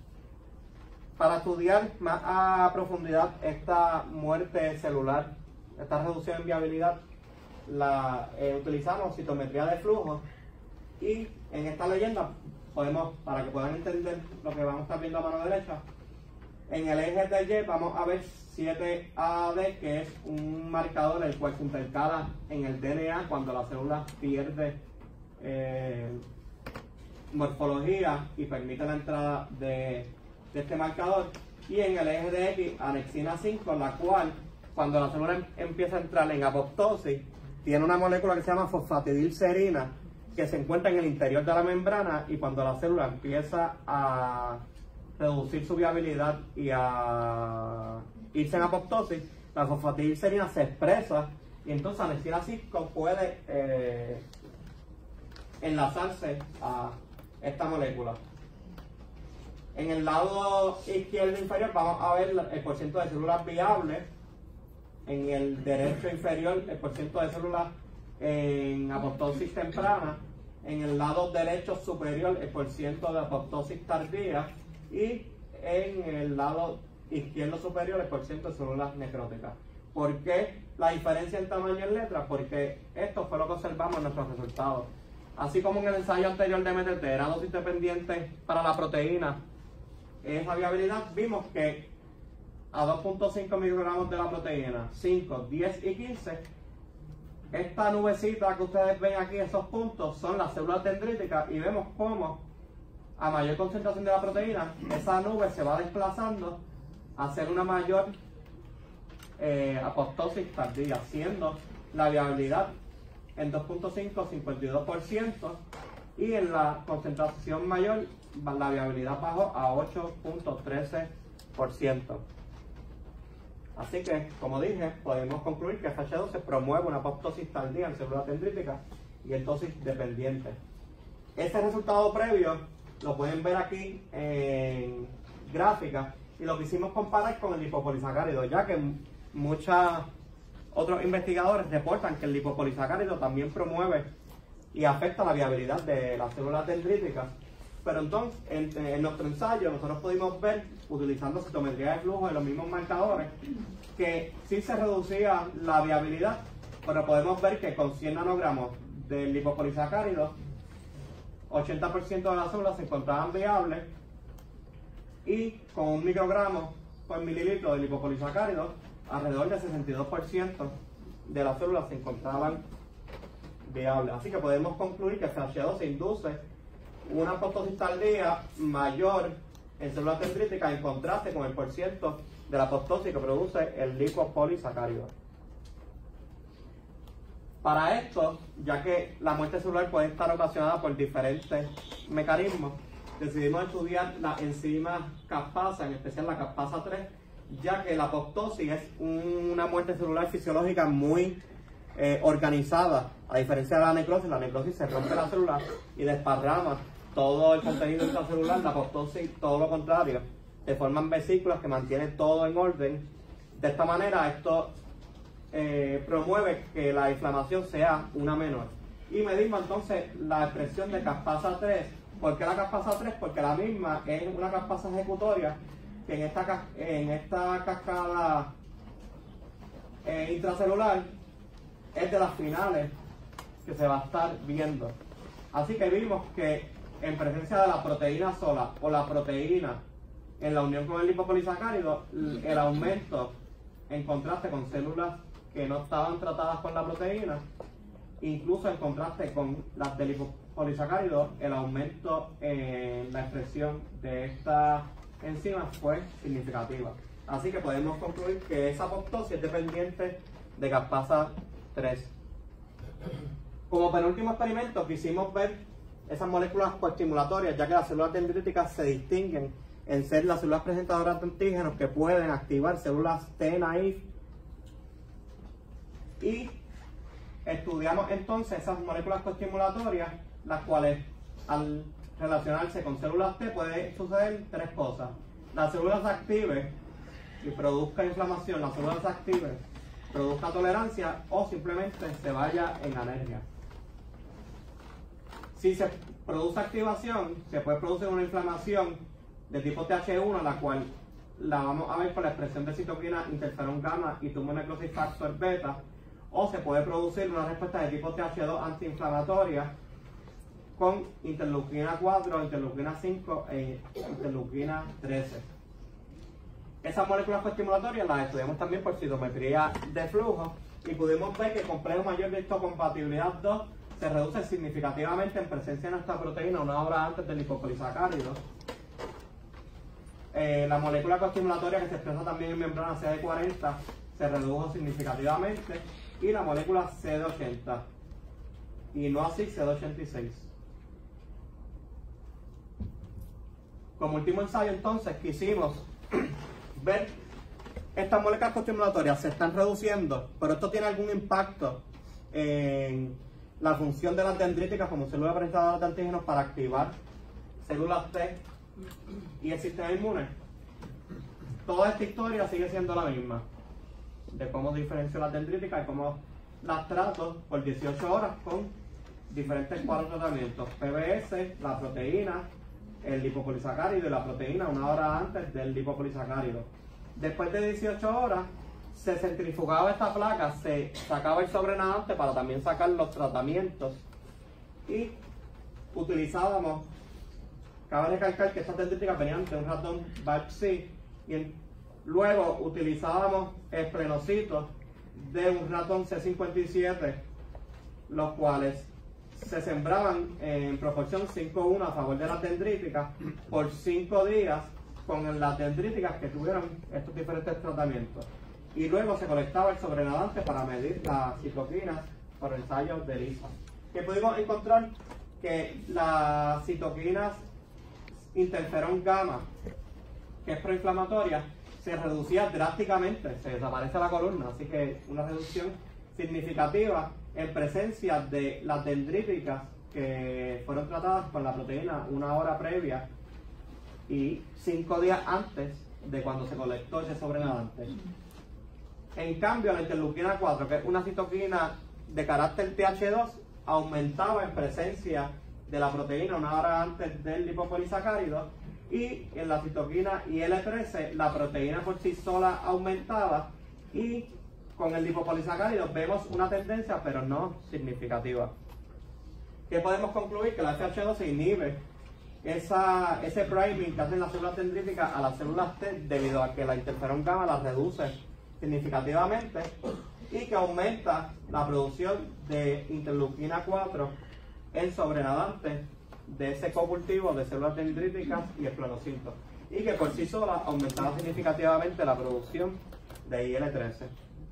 Para estudiar más a profundidad esta muerte celular, esta reducción en viabilidad, la, eh, utilizamos citometría de flujo, y en esta leyenda podemos, para que puedan entender lo que vamos a estar viendo a mano derecha, en el eje de Y vamos a ver siete A D, que es un marcador el cual se intercala en el D N A cuando la célula pierde eh, morfología y permite la entrada de, de este marcador, y en el eje de X anexina cinco, la cual cuando la célula em, empieza a entrar en apoptosis tiene una molécula que se llama fosfatidilcerina, que se encuentra en el interior de la membrana, y cuando la célula empieza a reducir su viabilidad y a irse en apoptosis, la fosfatidilcerina se expresa, y entonces anexina cinco puede eh, enlazarse a esta molécula. En el lado izquierdo inferior vamos a ver el porcentaje de células viables, en el derecho inferior el porcentaje de células en apoptosis temprana, en el lado derecho superior el porcentaje de apoptosis tardía, y en el lado izquierdo superior el porcentaje de células necróticas. ¿Por qué la diferencia en tamaño en letras? Porque esto fue lo que observamos en nuestros resultados. Así como en el ensayo anterior de M T T era dosis dependiente para la proteína, esa viabilidad, vimos que a dos punto cinco microgramos de la proteína, cinco, diez y quince, esta nubecita que ustedes ven aquí, esos puntos, son las células dendríticas, y vemos cómo a mayor concentración de la proteína, esa nube se va desplazando a hacer una mayor eh, apoptosis tardía, siendo la viabilidad en dos punto cinco, cincuenta y dos por ciento, y en la concentración mayor la viabilidad bajó a ocho punto trece por ciento. Así que, como dije, podemos concluir que F H dos se promueve una apoptosis tardía en células dendríticas y es dosis dependiente. Ese resultado previo lo pueden ver aquí en gráfica, y lo quisimos comparar con el lipopolisacárido, ya que muchos otros investigadores reportan que el lipopolisacárido también promueve y afecta la viabilidad de las células dendríticas. Pero entonces, en, en nuestro ensayo, nosotros pudimos ver, utilizando citometría de flujo y los mismos marcadores, que sí se reducía la viabilidad, pero podemos ver que con cien nanogramos del lipopolisacárido, ochenta por ciento de las células se encontraban viables, y con un microgramo por mililitro de lipopolisacárido, alrededor del sesenta y dos por ciento de las células se encontraban viables. Así que podemos concluir que F H dos se induce una apoptosis tardía mayor en células dendríticas en contraste con el porciento de la apoptosis que produce el lipopolisacárido. Para esto, ya que la muerte celular puede estar ocasionada por diferentes mecanismos, decidimos estudiar las enzimas caspasa, en especial la caspasa tres, ya que la apoptosis es una muerte celular fisiológica muy eh, organizada, a diferencia de la necrosis. La necrosis se rompe la célula y desparrama todo el contenido intracelular. La apoptosis, todo lo contrario, se forman vesículas que mantienen todo en orden. De esta manera, esto eh, promueve que la inflamación sea una menor. Y medimos entonces la expresión de caspasa tres. ¿Por qué la caspasa tres? Porque la misma es una caspasa ejecutoria que en esta, en esta cascada eh, intracelular es de las finales que se va a estar viendo. Así que vimos que en presencia de la proteína sola o la proteína en la unión con el lipopolisacárido, el aumento en contraste con células que no estaban tratadas con la proteína, incluso en contraste con las del lipopolisacárido, el aumento en la expresión de esta enzima fue significativa. Así que podemos concluir que esa apoptosis es dependiente de caspasa tres. Como penúltimo experimento quisimos ver esas moléculas coestimulatorias, ya que las células dendríticas se distinguen en ser las células presentadoras de antígenos que pueden activar células T naive. Y estudiamos entonces esas moléculas coestimulatorias, las cuales al relacionarse con células T puede suceder tres cosas. Las células se activen y produzca inflamación, las células se activen, produzca tolerancia o simplemente se vaya en alergia. Si se produce activación, se puede producir una inflamación de tipo T H uno, la cual la vamos a ver por la expresión de citoquina, interferón gamma y tumor necrosis factor beta, o se puede producir una respuesta de tipo T H dos antiinflamatoria con interleuquina cuatro, interleuquina cinco e interleuquina trece. Esas moléculas coestimulatorias las estudiamos también por citometría de flujo y pudimos ver que el complejo mayor de histocompatibilidad dos se reduce significativamente en presencia de nuestra proteína una hora antes del lipopolisacárido. Eh, la molécula coestimulatoria que se expresa también en membrana C D cuarenta se redujo significativamente, y la molécula C D ochenta, y no así C D ochenta y seis. Como último ensayo entonces quisimos ver estas moléculas coestimulatorias se están reduciendo, pero esto tiene algún impacto en la función de las dendríticas como células presentadoras de antígenos para activar células T y el sistema inmune. Toda esta historia sigue siendo la misma, de cómo diferencio las dendríticas y cómo las trato por dieciocho horas con diferentes cuadros de tratamientos: P B S, la proteína, el lipopolisacárido y la proteína una hora antes del lipopolisacárido. Después de dieciocho horas se centrifugaba esta placa, se sacaba el sobrenadante para también sacar los tratamientos y utilizábamos, cabe recalcar que estas dendríticas venían de un ratón Bark-C y en, luego utilizábamos esplenocitos de un ratón C cincuenta y siete, los cuales se sembraban en proporción cinco a uno a favor de las dendríticas por cinco días con las dendríticas que tuvieron estos diferentes tratamientos. Y luego se colectaba el sobrenadante para medir las citoquinas por ensayos de Lisa. Que pudimos encontrar que las citoquinas interferón gamma, que es proinflamatoria, se reducía drásticamente, se desaparece la columna, así que una reducción significativa en presencia de las dendríticas que fueron tratadas con la proteína una hora previa y cinco días antes de cuando se colectó ese sobrenadante. En cambio, la interleuquina cuatro, que es una citoquina de carácter T H dos, aumentaba en presencia de la proteína una hora antes del lipopolisacárido, y en la citoquina I L trece la proteína por sí sola aumentaba, y con el lipopolisacárido vemos una tendencia pero no significativa. ¿Qué podemos concluir? Que la F H dos se inhibe esa, ese priming que hacen las células dendríticas a las células T debido a que la interferón gamma las reduce significativamente y que aumenta la producción de interleuquina cuatro en sobrenadante de ese cocultivo de células dendríticas y esplenocitos, y que por sí sola aumentaba significativamente la producción de I L trece.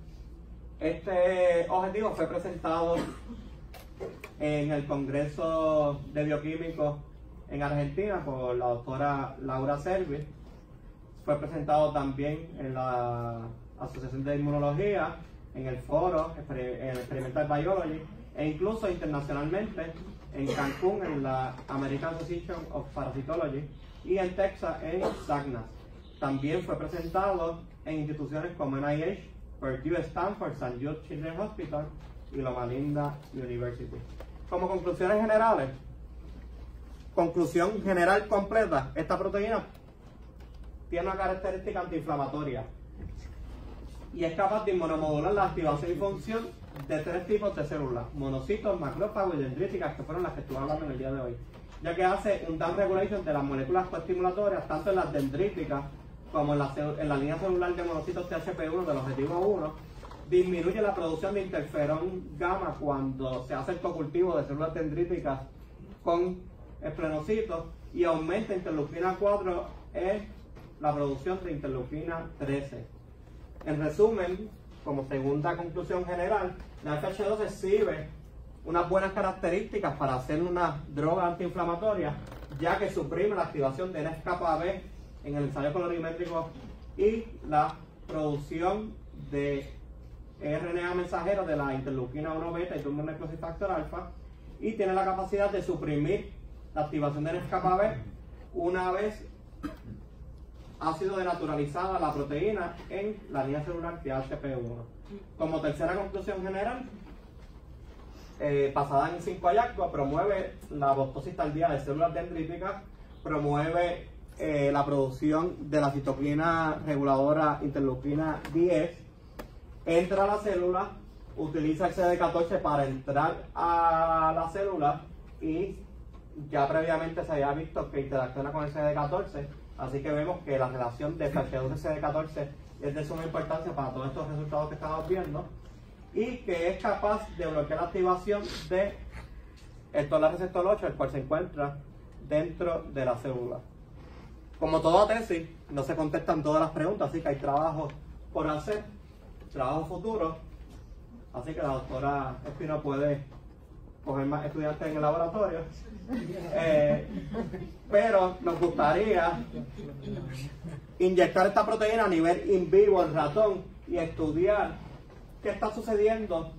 Este objetivo fue presentado en el Congreso de Bioquímicos en Argentina por la doctora Laura Servi. Fue presentado también en la Asociación de Inmunología en el foro en Experimental Biology e incluso internacionalmente en Cancún en la American Association of Parasitology y en Texas en SACNAS. También fue presentado en instituciones como N I H, Purdue, Stanford, Saint Jude Children's Hospital y Loma Linda University. Como conclusiones generales, conclusión general completa, esta proteína tiene una característica antiinflamatoria y es capaz de inmunomodular la activación y función de tres tipos de células, monocitos, macrófagos y dendríticas, que fueron las que estuve hablando en el día de hoy, ya que hace un down regulation de las moléculas coestimulatorias, tanto en las dendríticas como en la, en la línea celular de monocitos T H P uno del objetivo uno, disminuye la producción de interferón gamma cuando se hace el cocultivo de células dendríticas con esplenocitos y aumenta interleucina cuatro en la producción de interleucina trece. En resumen, como segunda conclusión general, la F H doce exhibe unas buenas características para hacer una droga antiinflamatoria, ya que suprime la activación de N S K B en el ensayo colorimétrico y la producción de R N A mensajero de la interleucina uno beta y tumor necrosis factor alfa, y tiene la capacidad de suprimir la activación de N S K B una vez ha sido denaturalizada la proteína en la línea celular T H P uno. Como tercera conclusión general, eh, basada en cinco hallazgos, promueve la apoptosis tardía de células dendríticas, promueve eh, la producción de la citoquina reguladora interleucina diez, entra a la célula, utiliza el C D catorce para entrar a la célula y ya previamente se había visto que interacciona con el C D catorce, así que vemos que la relación de F H doce C D catorce es de suma importancia para todos estos resultados que estamos viendo, y que es capaz de bloquear la activación de el tolar receptor ocho, el cual se encuentra dentro de la célula. Como toda tesis, no se contestan todas las preguntas, así que hay trabajo por hacer, trabajo futuro, así que la doctora Espino puede coger más estudiantes en el laboratorio, eh, pero nos gustaría inyectar esta proteína a nivel in vivo en ratón y estudiar qué está sucediendo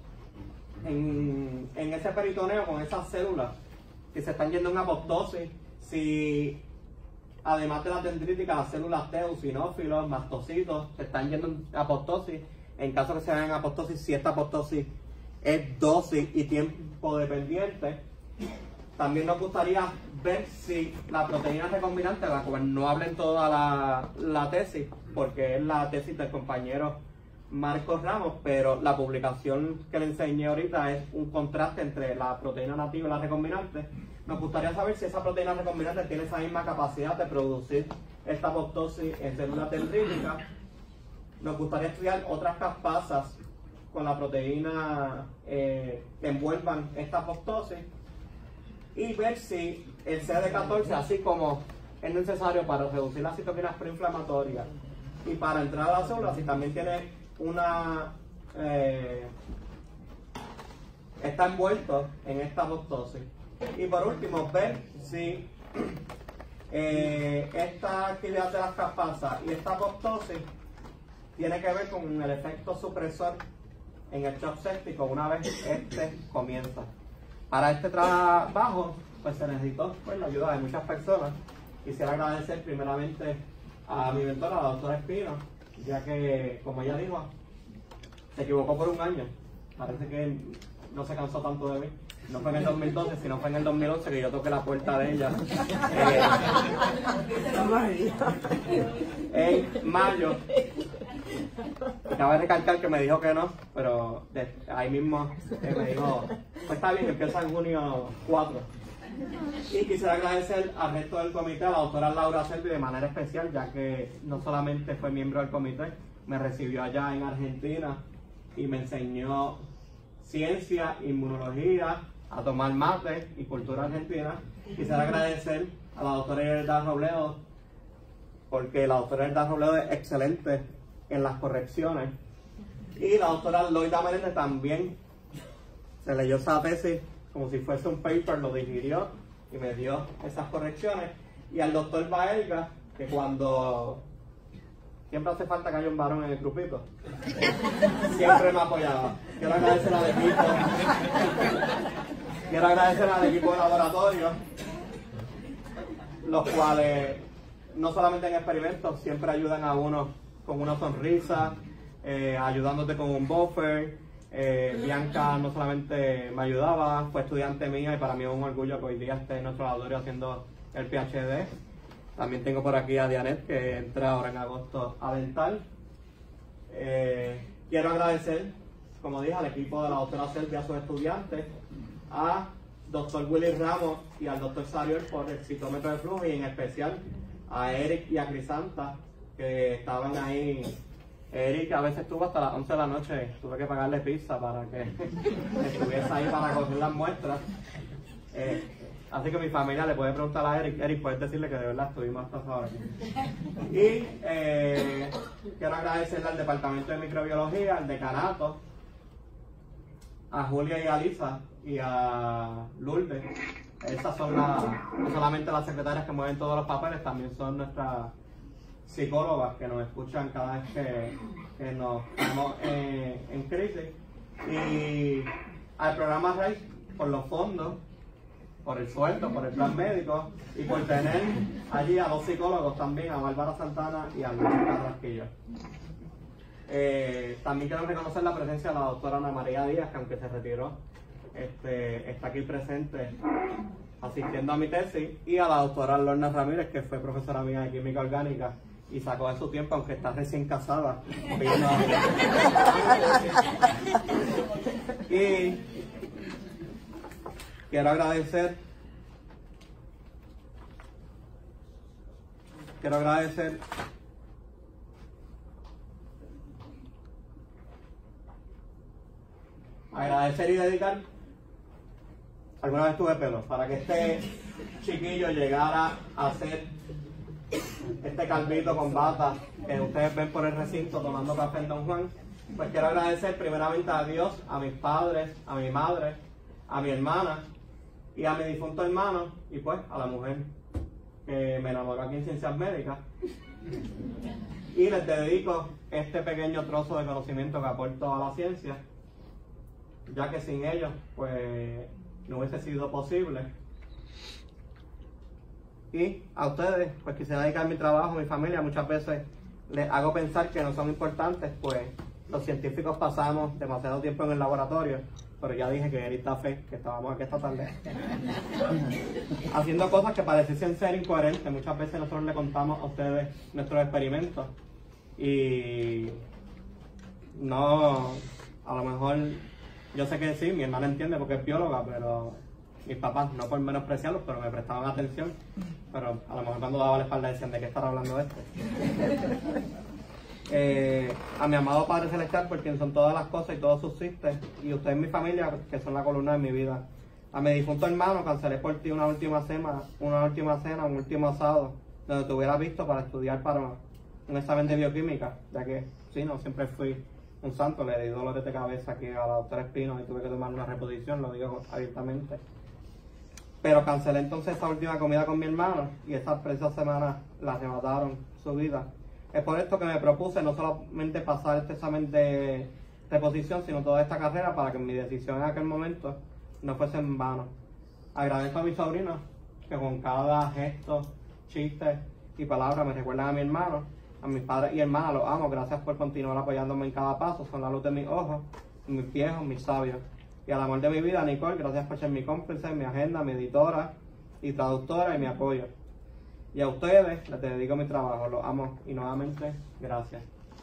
en, en ese peritoneo con esas células, si se están yendo en apoptosis, si además de las dendríticas, las células T, eosinófilos, mastocitos, se están yendo en apoptosis. En caso que se vayan en apoptosis, si esta apoptosis es dosis y tiempo dependiente. También nos gustaría ver si la proteína recombinante, la cual no habla en toda la, la tesis, porque es la tesis del compañero Marcos Ramos, pero la publicación que le enseñé ahorita es un contraste entre la proteína nativa y la recombinante. Nos gustaría saber si esa proteína recombinante tiene esa misma capacidad de producir esta apoptosis en células dendríticas. Nos gustaría estudiar otras caspasas con la proteína eh, que envuelvan esta apoptosis y ver si el C D catorce, así como es necesario para reducir las citoquinas preinflamatorias y para entrar a la célula, si también tiene una eh, está envuelto en esta apoptosis. Y por último, ver si eh, esta actividad de las caspasas y esta apoptosis tiene que ver con el efecto supresor en el shock séptico una vez este comienza. Para este trabajo pues se necesitó pues, la ayuda de muchas personas. Quisiera agradecer primeramente a mi mentora, la doctora Espino, ya que, como ella dijo, se equivocó por un año. Parece que no se cansó tanto de mí. No fue en el dos mil doce, sino fue en el dos mil once que yo toqué la puerta de ella. Eh, en mayo. Acabo de recalcar que me dijo que no, pero de, ahí mismo eh, me dijo, pues está bien, empieza en junio cuatro. Y quisiera agradecer al resto del comité, a la doctora Laura Selvi de manera especial, ya que no solamente fue miembro del comité, me recibió allá en Argentina y me enseñó ciencia, inmunología, a tomar mate y cultura argentina. Quisiera agradecer a la doctora Herda Robledo, porque la doctora Herda Robledo es excelente en las correcciones. Y la doctora Loida Menéndez también se leyó esa tesis como si fuese un paper, lo digirió y me dio esas correcciones. Y al doctor Baelga, que cuando siempre hace falta que haya un varón en el grupito. Siempre me apoyaba. Quiero agradecer al equipo. Quiero agradecer al equipo de laboratorio, los cuales no solamente en experimentos, siempre ayudan a uno con una sonrisa, eh, ayudándote con un buffer. Eh, Bianca no solamente me ayudaba, fue estudiante mía y para mí es un orgullo que hoy día esté en nuestro laboratorio haciendo el P H D. También tengo por aquí a Dianet, que entra ahora en agosto a dental. Eh, quiero agradecer, como dije, al equipo de la doctora Selvia, a sus estudiantes, a doctor Willy Ramos y al doctor Xavier por el citómetro de flujo, y en especial a Eric y a Crisanta, que estaban ahí. Eric a veces estuvo hasta las once de la noche, tuve que pagarle pizza para que estuviese ahí para coger las muestras. Eh, así que mi familia le puede preguntar a Eric, Eric, puedes decirle que de verdad estuvimos hasta esa hora. Y eh, quiero agradecerle al Departamento de Microbiología, al decanato, a Julia y a Lisa y a Lourdes. Esas son las, no solamente las secretarias que mueven todos los papeles, también son nuestras psicólogas que nos escuchan cada vez que, que nos estamos eh, en crisis. Y al programa RAISE por los fondos, por el sueldo, por el plan médico y por tener allí a dos psicólogos también, a Bárbara Santana y a Luis Carrasquillo. Eh, también quiero reconocer la presencia de la doctora Ana María Díaz, que aunque se retiró, este, está aquí presente asistiendo a mi tesis, y a la doctora Lorna Ramírez, que fue profesora mía de química orgánica y sacó de su tiempo, aunque está recién casada. Y quiero agradecer, quiero agradecer agradecer y dedicar. Alguna vez tuve pelo, para que este chiquillo llegara a hacer este calvito con bata que ustedes ven por el recinto tomando café en Don Juan. Pues quiero agradecer primeramente a Dios, a mis padres, a mi madre, a mi hermana y a mi difunto hermano, y pues a la mujer que me enamoró aquí en Ciencias Médicas. Y les dedico este pequeño trozo de conocimiento que aporto a la ciencia, ya que sin ellos pues no hubiese sido posible. Y a ustedes, pues quisiera dedicar mi trabajo, mi familia. Muchas veces les hago pensar que no son importantes, pues los científicos pasamos demasiado tiempo en el laboratorio, pero ya dije que Eric está fe, que estábamos aquí esta tarde haciendo cosas que pareciesen ser incoherentes. Muchas veces nosotros le contamos a ustedes nuestros experimentos y no, a lo mejor, yo sé que sí, mi hermana entiende porque es bióloga, pero mis papás, no por menospreciarlos, pero me prestaban atención, pero a lo mejor cuando daba la espalda decían, ¿de qué estará hablando este? eh, a mi amado Padre Celestial, por quien son todas las cosas y todo subsiste, y ustedes, mi familia, que son la columna de mi vida. A mi difunto hermano, cancelé por ti una última cena, una última cena, un último asado, donde te hubiera visto para estudiar para un examen de bioquímica, ya que, sí, no, siempre fui un santo, le di dolores de cabeza aquí a la doctora Espino y tuve que tomar una reposición, lo digo abiertamente. Pero cancelé entonces esa última comida con mi hermano y esa precisa semana la arrebataron su vida. Es por esto que me propuse no solamente pasar este examen de reposición, sino toda esta carrera, para que mi decisión en aquel momento no fuese en vano. Agradezco a mis sobrinos que con cada gesto, chiste y palabra me recuerdan a mi hermano. A mis padres y hermanas los amo, gracias por continuar apoyándome en cada paso, son la luz de mis ojos, mis viejos, mis sabios. Y al amor de mi vida, Nicole, gracias por ser mi cómplice, mi agenda, mi editora y traductora y mi apoyo. Y a ustedes les dedico mi trabajo, los amo y nuevamente, gracias.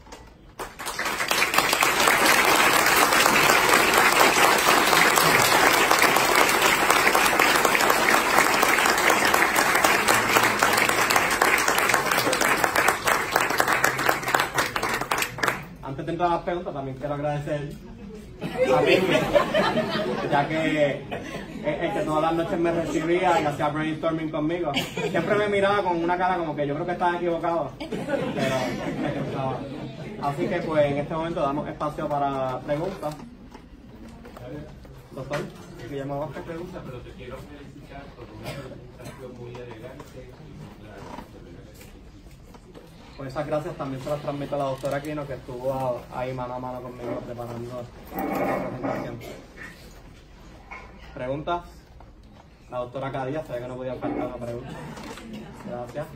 Antes de entrar a las preguntas, también quiero agradecer a mí, ya que es el que todas las noches me recibía y hacía brainstorming conmigo. Siempre me miraba con una cara como que yo creo que estaba equivocado, pero me escuchaba. Así que pues en este momento damos espacio para preguntas. Doctor, Guillermo Vázquez, pregunta. Pero te quiero felicitar por una presentación muy elegante. Pues esas gracias también se las transmito a la doctora Aquino, que estuvo ahí mano a mano conmigo preparando esta presentación. ¿Preguntas? La doctora Cadilla, sabía que no podía faltar una pregunta. Gracias.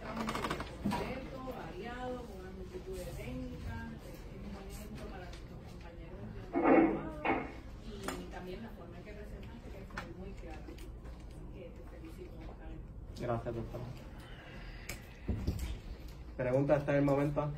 Variado, con una multitud de técnicas, es un momento para nuestros compañeros de trabajo y también la forma en que presentaste, que fue muy clara. Así que te felicito, Karen. Gracias, doctora. ¿Pregunta? ¿Este es el momento?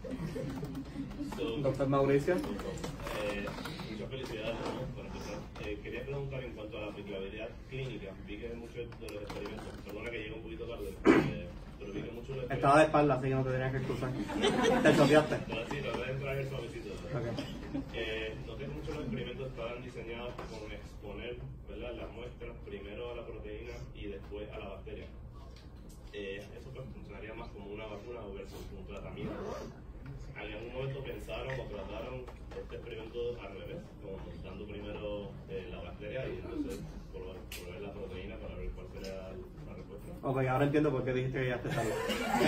So, Doctor Mauricio. Eh, muchas felicidades, ¿no? Por empezar. Eh, quería preguntar en cuanto a la aplicabilidad clínica. Vi que muchos de los experimentos, perdona que llegue un poquito tarde, eh, pero vi que muchos de los experimentos... Estaba de espalda, así que no te tenías que excusar. Te choteaste. No, sí, lo voy a entrar en suavecito. Okay. Eh, noté que muchos de los experimentos estaban diseñados con exponer, ¿verdad?, las muestras primero a la proteína y después a la bacteria. Eh, eso pues funcionaría más como una vacuna o versus un tratamiento. ¿En algún momento pensaron o trataron este experimento al revés, como dando primero eh, la bacteria y entonces probar, probar la proteína para ver cuál sería la respuesta? Ok, ahora entiendo por qué dijiste que ya te salió.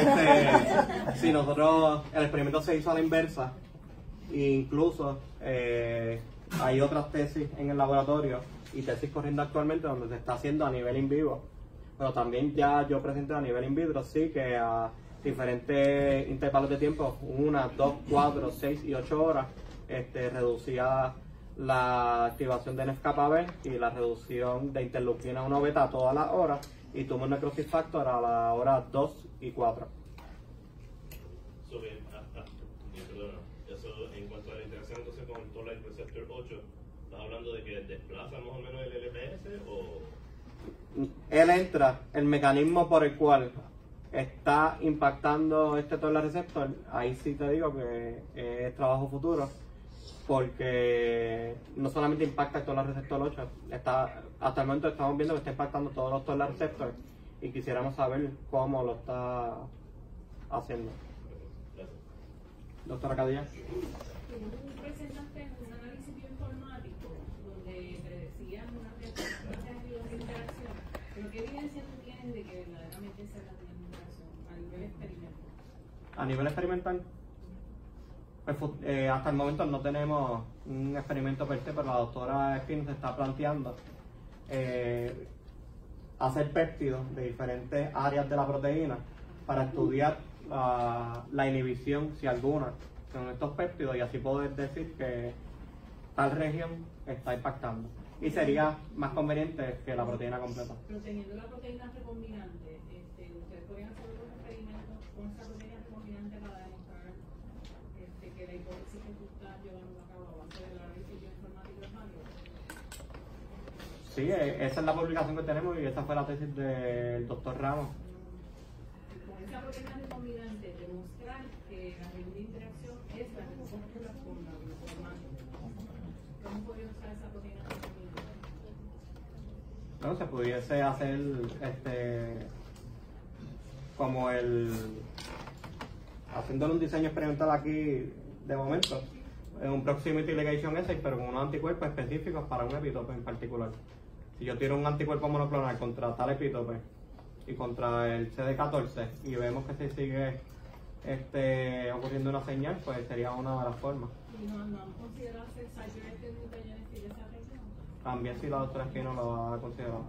Este, sí, nosotros, el experimento se hizo a la inversa, e incluso eh, hay otras tesis en el laboratorio y tesis corriendo actualmente donde se está haciendo a nivel in vivo. Pero también ya yo presenté a nivel in vitro, sí, que a diferentes intervalos de tiempo, una, dos, cuatro, seis y ocho horas, este, reducía la activación de N F K B y la reducción de interleuquina uno beta a todas las horas y tumor necrosis factor a la hora dos y cuatro. So, bien, ah, ah, perdona, eso en cuanto a la interacción entonces con el Toll-like receptor ocho, ¿estás hablando de que desplaza más o menos el L P S o...? Él entra, el mecanismo por el cual está impactando este Toll-like receptor, ahí sí te digo que es trabajo futuro, porque no solamente impacta el Toll-like receptor ocho, está, hasta el momento estamos viendo que está impactando todos los Toll-like receptores y quisiéramos saber cómo lo está haciendo. Gracias. Doctora Cadilla. Tú presentaste un análisis bioinformático donde predecían una de interacción, pero ¿qué evidencia tú tienes de que verdaderamente se da una interacción a nivel experimental? A nivel experimental, pues, eh, hasta el momento no tenemos un experimento per se, pero la doctora Espino se está planteando eh, hacer péptidos de diferentes áreas de la proteína para estudiar uh, la inhibición, si alguna, con estos péptidos y así poder decir que tal región está impactando. Y sería más conveniente que la proteína completa. Pero teniendo la proteína recombinante, este, ustedes podrían hacer otros experimentos con esa proteína recombinante para demostrar este, que la hipótesis que tú estás llevando a cabo a base del análisis bioinformático es válido. Sí, esa es la publicación que tenemos y esa fue la tesis del doctor Ramos. Con esa proteína recombinante, demostrar que la región de interacción es la recompostura con la bioinformática. ¿Cómo podría usar esa proteína recombinante? Bueno, se pudiese hacer este como el haciéndole un diseño experimental aquí de momento, en un proximity ligation assay, pero con unos anticuerpos específicos para un epítope en particular. Si yo tiro un anticuerpo monoclonal contra tal epítope y contra el C D catorce y vemos que se sigue este, ocurriendo una señal, pues sería una de las formas. ¿Y no, no han considerado hacer cytogenetic mutagenesis de esa región? También si la doctora Espino lo ha considerado.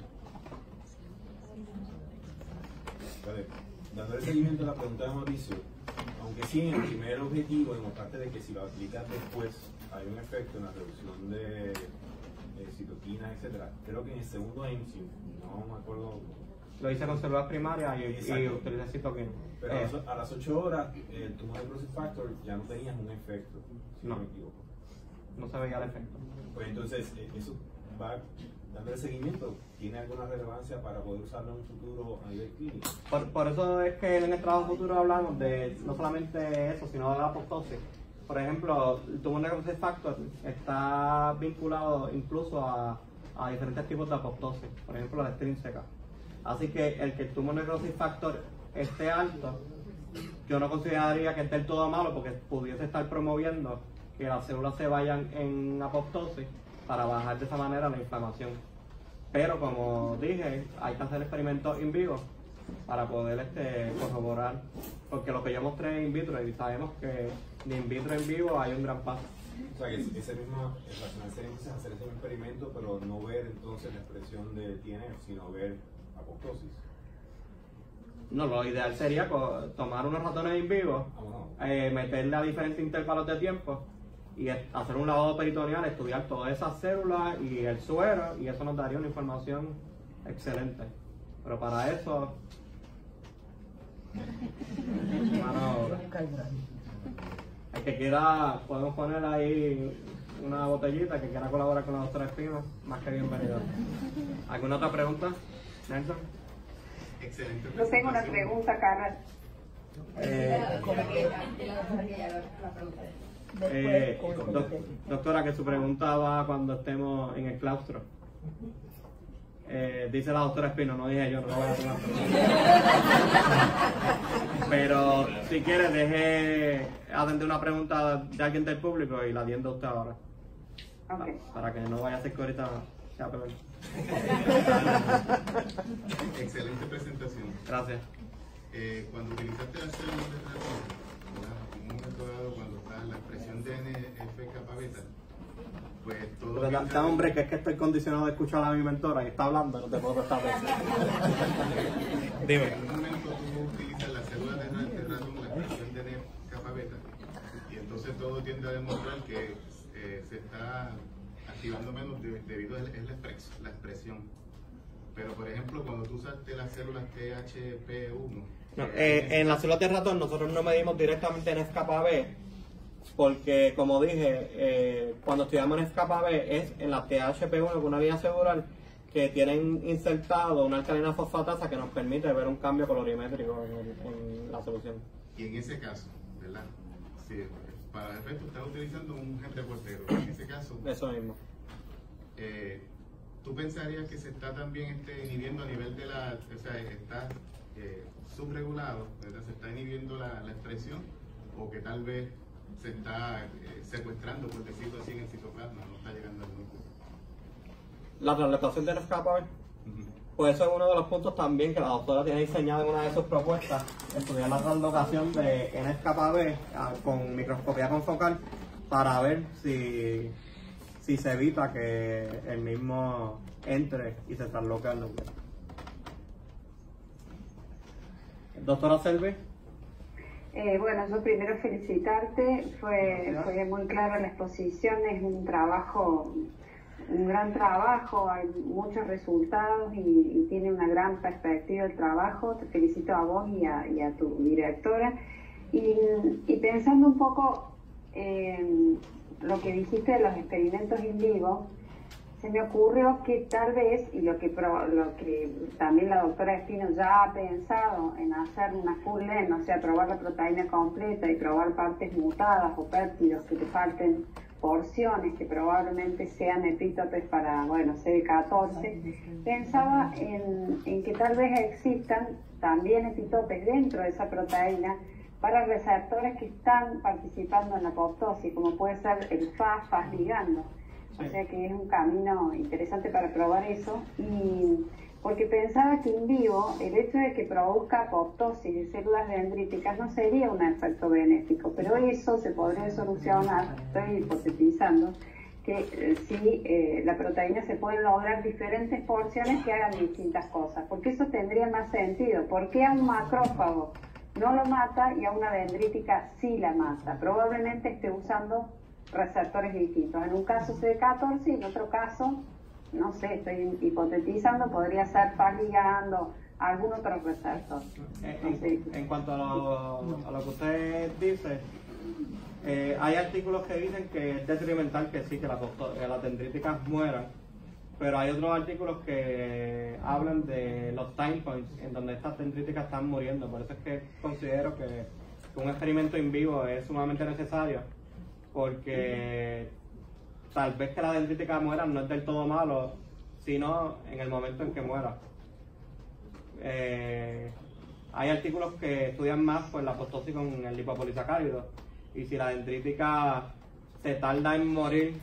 Vale. Dándole seguimiento a la pregunta de Mauricio, aunque sí en el primer objetivo demostraste de que si lo aplicas después hay un efecto en la reducción de, de citoquinas, etcétera, creo que en el segundo enzim, no me acuerdo. Lo hice con células primarias y, y utilicé citoquina. Pero eh, a las ocho horas el tumor necrosis factor ya no tenías un efecto, si no, no me equivoco. No se veía el efecto. Pues entonces, eso va dándole seguimiento. ¿Tiene alguna relevancia para poder usarlo en un futuro a nivel clínico? Por, por eso es que en el trabajo futuro hablamos de no solamente eso, sino de la apoptosis. Por ejemplo, el tumor necrosis factor está vinculado incluso a, a diferentes tipos de apoptosis, por ejemplo la extrínseca. Así que el que el tumor necrosis factor esté alto, yo no consideraría que esté del todo malo porque pudiese estar promoviendo que las células se vayan en apoptosis para bajar de esa manera la inflamación. Pero como dije, hay que hacer experimentos in vivo para poder este, corroborar, porque lo que yo mostré in vitro, y sabemos que de in vitro en vivo hay un gran paso. O sea, que ese mismo, el racional sería entonces hacer ese experimento, pero no ver entonces la expresión de T N F, sino ver apoptosis. No, lo ideal sería tomar unos ratones in vivo, eh, meterle a diferentes intervalos de tiempo y hacer un lavado peritoneal, estudiar todas esas células y el suero, y eso nos daría una información excelente. Pero para eso, mano obra. El que quiera, podemos poner ahí una botellita, que quiera colaborar con la doctora Espino, más que bienvenido. ¿Alguna otra pregunta, Nelson? Excelente. Yo tengo una pregunta, Carla. Eh, eh, doc, doctora, que su pregunta va cuando estemos en el claustro. Eh, dice la doctora Espino, no dije yo, no voy a tomar. Pero si quiere, deje atender una pregunta de alguien del público y la atiende usted ahora. Okay. Para que no vaya a ser que ahorita sea peor. Excelente presentación. Gracias. Eh, cuando utilizaste las células de ratón, en un momento dado, cuando está la expresión de N F kappa beta, pues todo. Pero tanta hombre, que es que estoy condicionado a escuchar a mi mentora y está hablando, no te puedo prestar atención. Dime. En un momento tú utilizas las células de ratón, la expresión de N F kappa beta, y entonces todo tiende a demostrar que eh, se está activando menos de, debido a la, la expresión. Pero por ejemplo, cuando tú usaste las células T H P uno, no, eh, en las células de ratón nosotros no medimos directamente en N F kappa B, porque como dije, eh, cuando estudiamos N F kappa B es en la T H P uno con una línea celular que tienen insertado una alcalina fosfatasa que nos permite ver un cambio colorimétrico en, en la solución. Y en ese caso, ¿verdad? Sí, para efecto estás utilizando un gen reportero. En ese caso, eso mismo. Eh, ¿Tú pensarías que se está también este, inhibiendo a nivel de la, o sea, está eh, subregulado, ¿verdad? Se está inhibiendo la, la expresión, o que tal vez se está eh, secuestrando, por decirlo así, en el citoplasma, no está llegando al núcleo? La translocalización de N F kappa B, uh-huh. Pues eso es uno de los puntos también que la doctora tiene diseñado en una de sus propuestas, estudiar la translocación de N F kappa B con microscopía confocal para ver si si se evita que el mismo entre y se trasloque al núcleo. Doctora Selvi. Eh, bueno, yo primero felicitarte, fue, fue muy clara la exposición, es un trabajo, un gran trabajo, hay muchos resultados y, y tiene una gran perspectiva el trabajo. Te felicito a vos y a, y a tu directora. Y, y pensando un poco eh, lo que dijiste de los experimentos in vivo, se me ocurrió que tal vez, y lo que, pro, lo que también la doctora Espino ya ha pensado en hacer una full length, o sea, probar la proteína completa y probar partes mutadas o péptidos que te falten porciones que probablemente sean epítopes para, bueno, C D catorce, pensaba en, en que tal vez existan también epítopes dentro de esa proteína para receptores que están participando en la apoptosis, como puede ser el F A S, F A S ligando. O sea que es un camino interesante para probar eso. Y porque pensaba que en vivo el hecho de que produzca apoptosis de células dendríticas no sería un efecto benéfico, pero eso se podría solucionar, estoy hipotetizando, que eh, si eh, la proteína se pueden lograr diferentes porciones que hagan distintas cosas, porque eso tendría más sentido. ¿Por qué a un macrófago no lo mata y a una dendrítica sí la mata? Probablemente esté usando receptores distintos. En un caso C D catorce y en otro caso, no sé, estoy hipotetizando, podría ser F A S ligando algún otro receptor. En, no sé. en cuanto a lo, a lo que usted dice, eh, hay artículos que dicen que es detrimental que sí, que, la, que las dendríticas mueran, pero hay otros artículos que hablan de los time points en donde estas dendríticas están muriendo. Por eso es que considero que, que un experimento in vivo es sumamente necesario, porque tal vez que la dendrítica muera no es del todo malo, sino en el momento en que muera. Eh, hay artículos que estudian más pues, la apoptosis con el lipopolisacárido, y si la dendrítica se tarda en morir,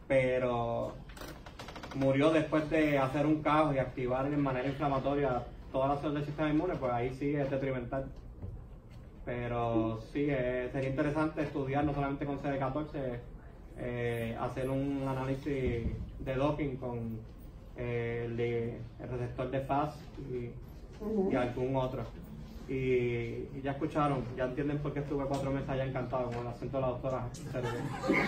pero murió después de hacer un caos y activar de manera inflamatoria toda la salud del sistema inmune, pues ahí sí es detrimental. Pero sí, eh, sería interesante estudiar no solamente con C D catorce, eh, hacer un análisis de doping con eh, el, de, el receptor de F A S y, uh-huh. y algún otro. Y, y ya escucharon, ya entienden por qué estuve cuatro meses allá encantado con el acento de la doctora Cervel.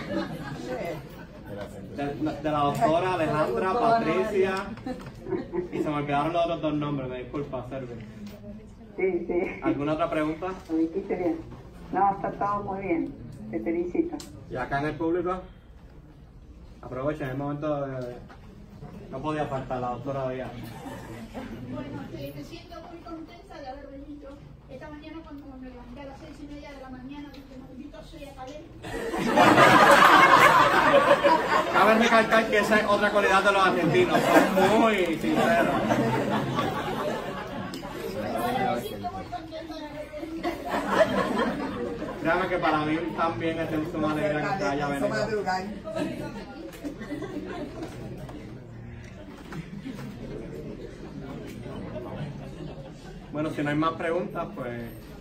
De, de la doctora Alejandra, Patricia, y se me olvidaron los otros dos nombres, me disculpa, Cervel. Sí, sí. ¿Alguna otra pregunta? Lo dijiste bien. No, está todo muy bien. Te felicito. Y acá en el público, aprovechen, en el momento de... no podía faltar la doctora Díaz. Bueno, sí, me siento muy contenta de haber venido. Esta mañana cuando me levanté a las seis y media de la mañana, dije, maldito sea, acabé. Cabe recalcar que esa es otra cualidad de los argentinos, son muy sinceros. Créame que para mí también es de suma alegría que usted haya venido. Bueno, si no hay más preguntas, pues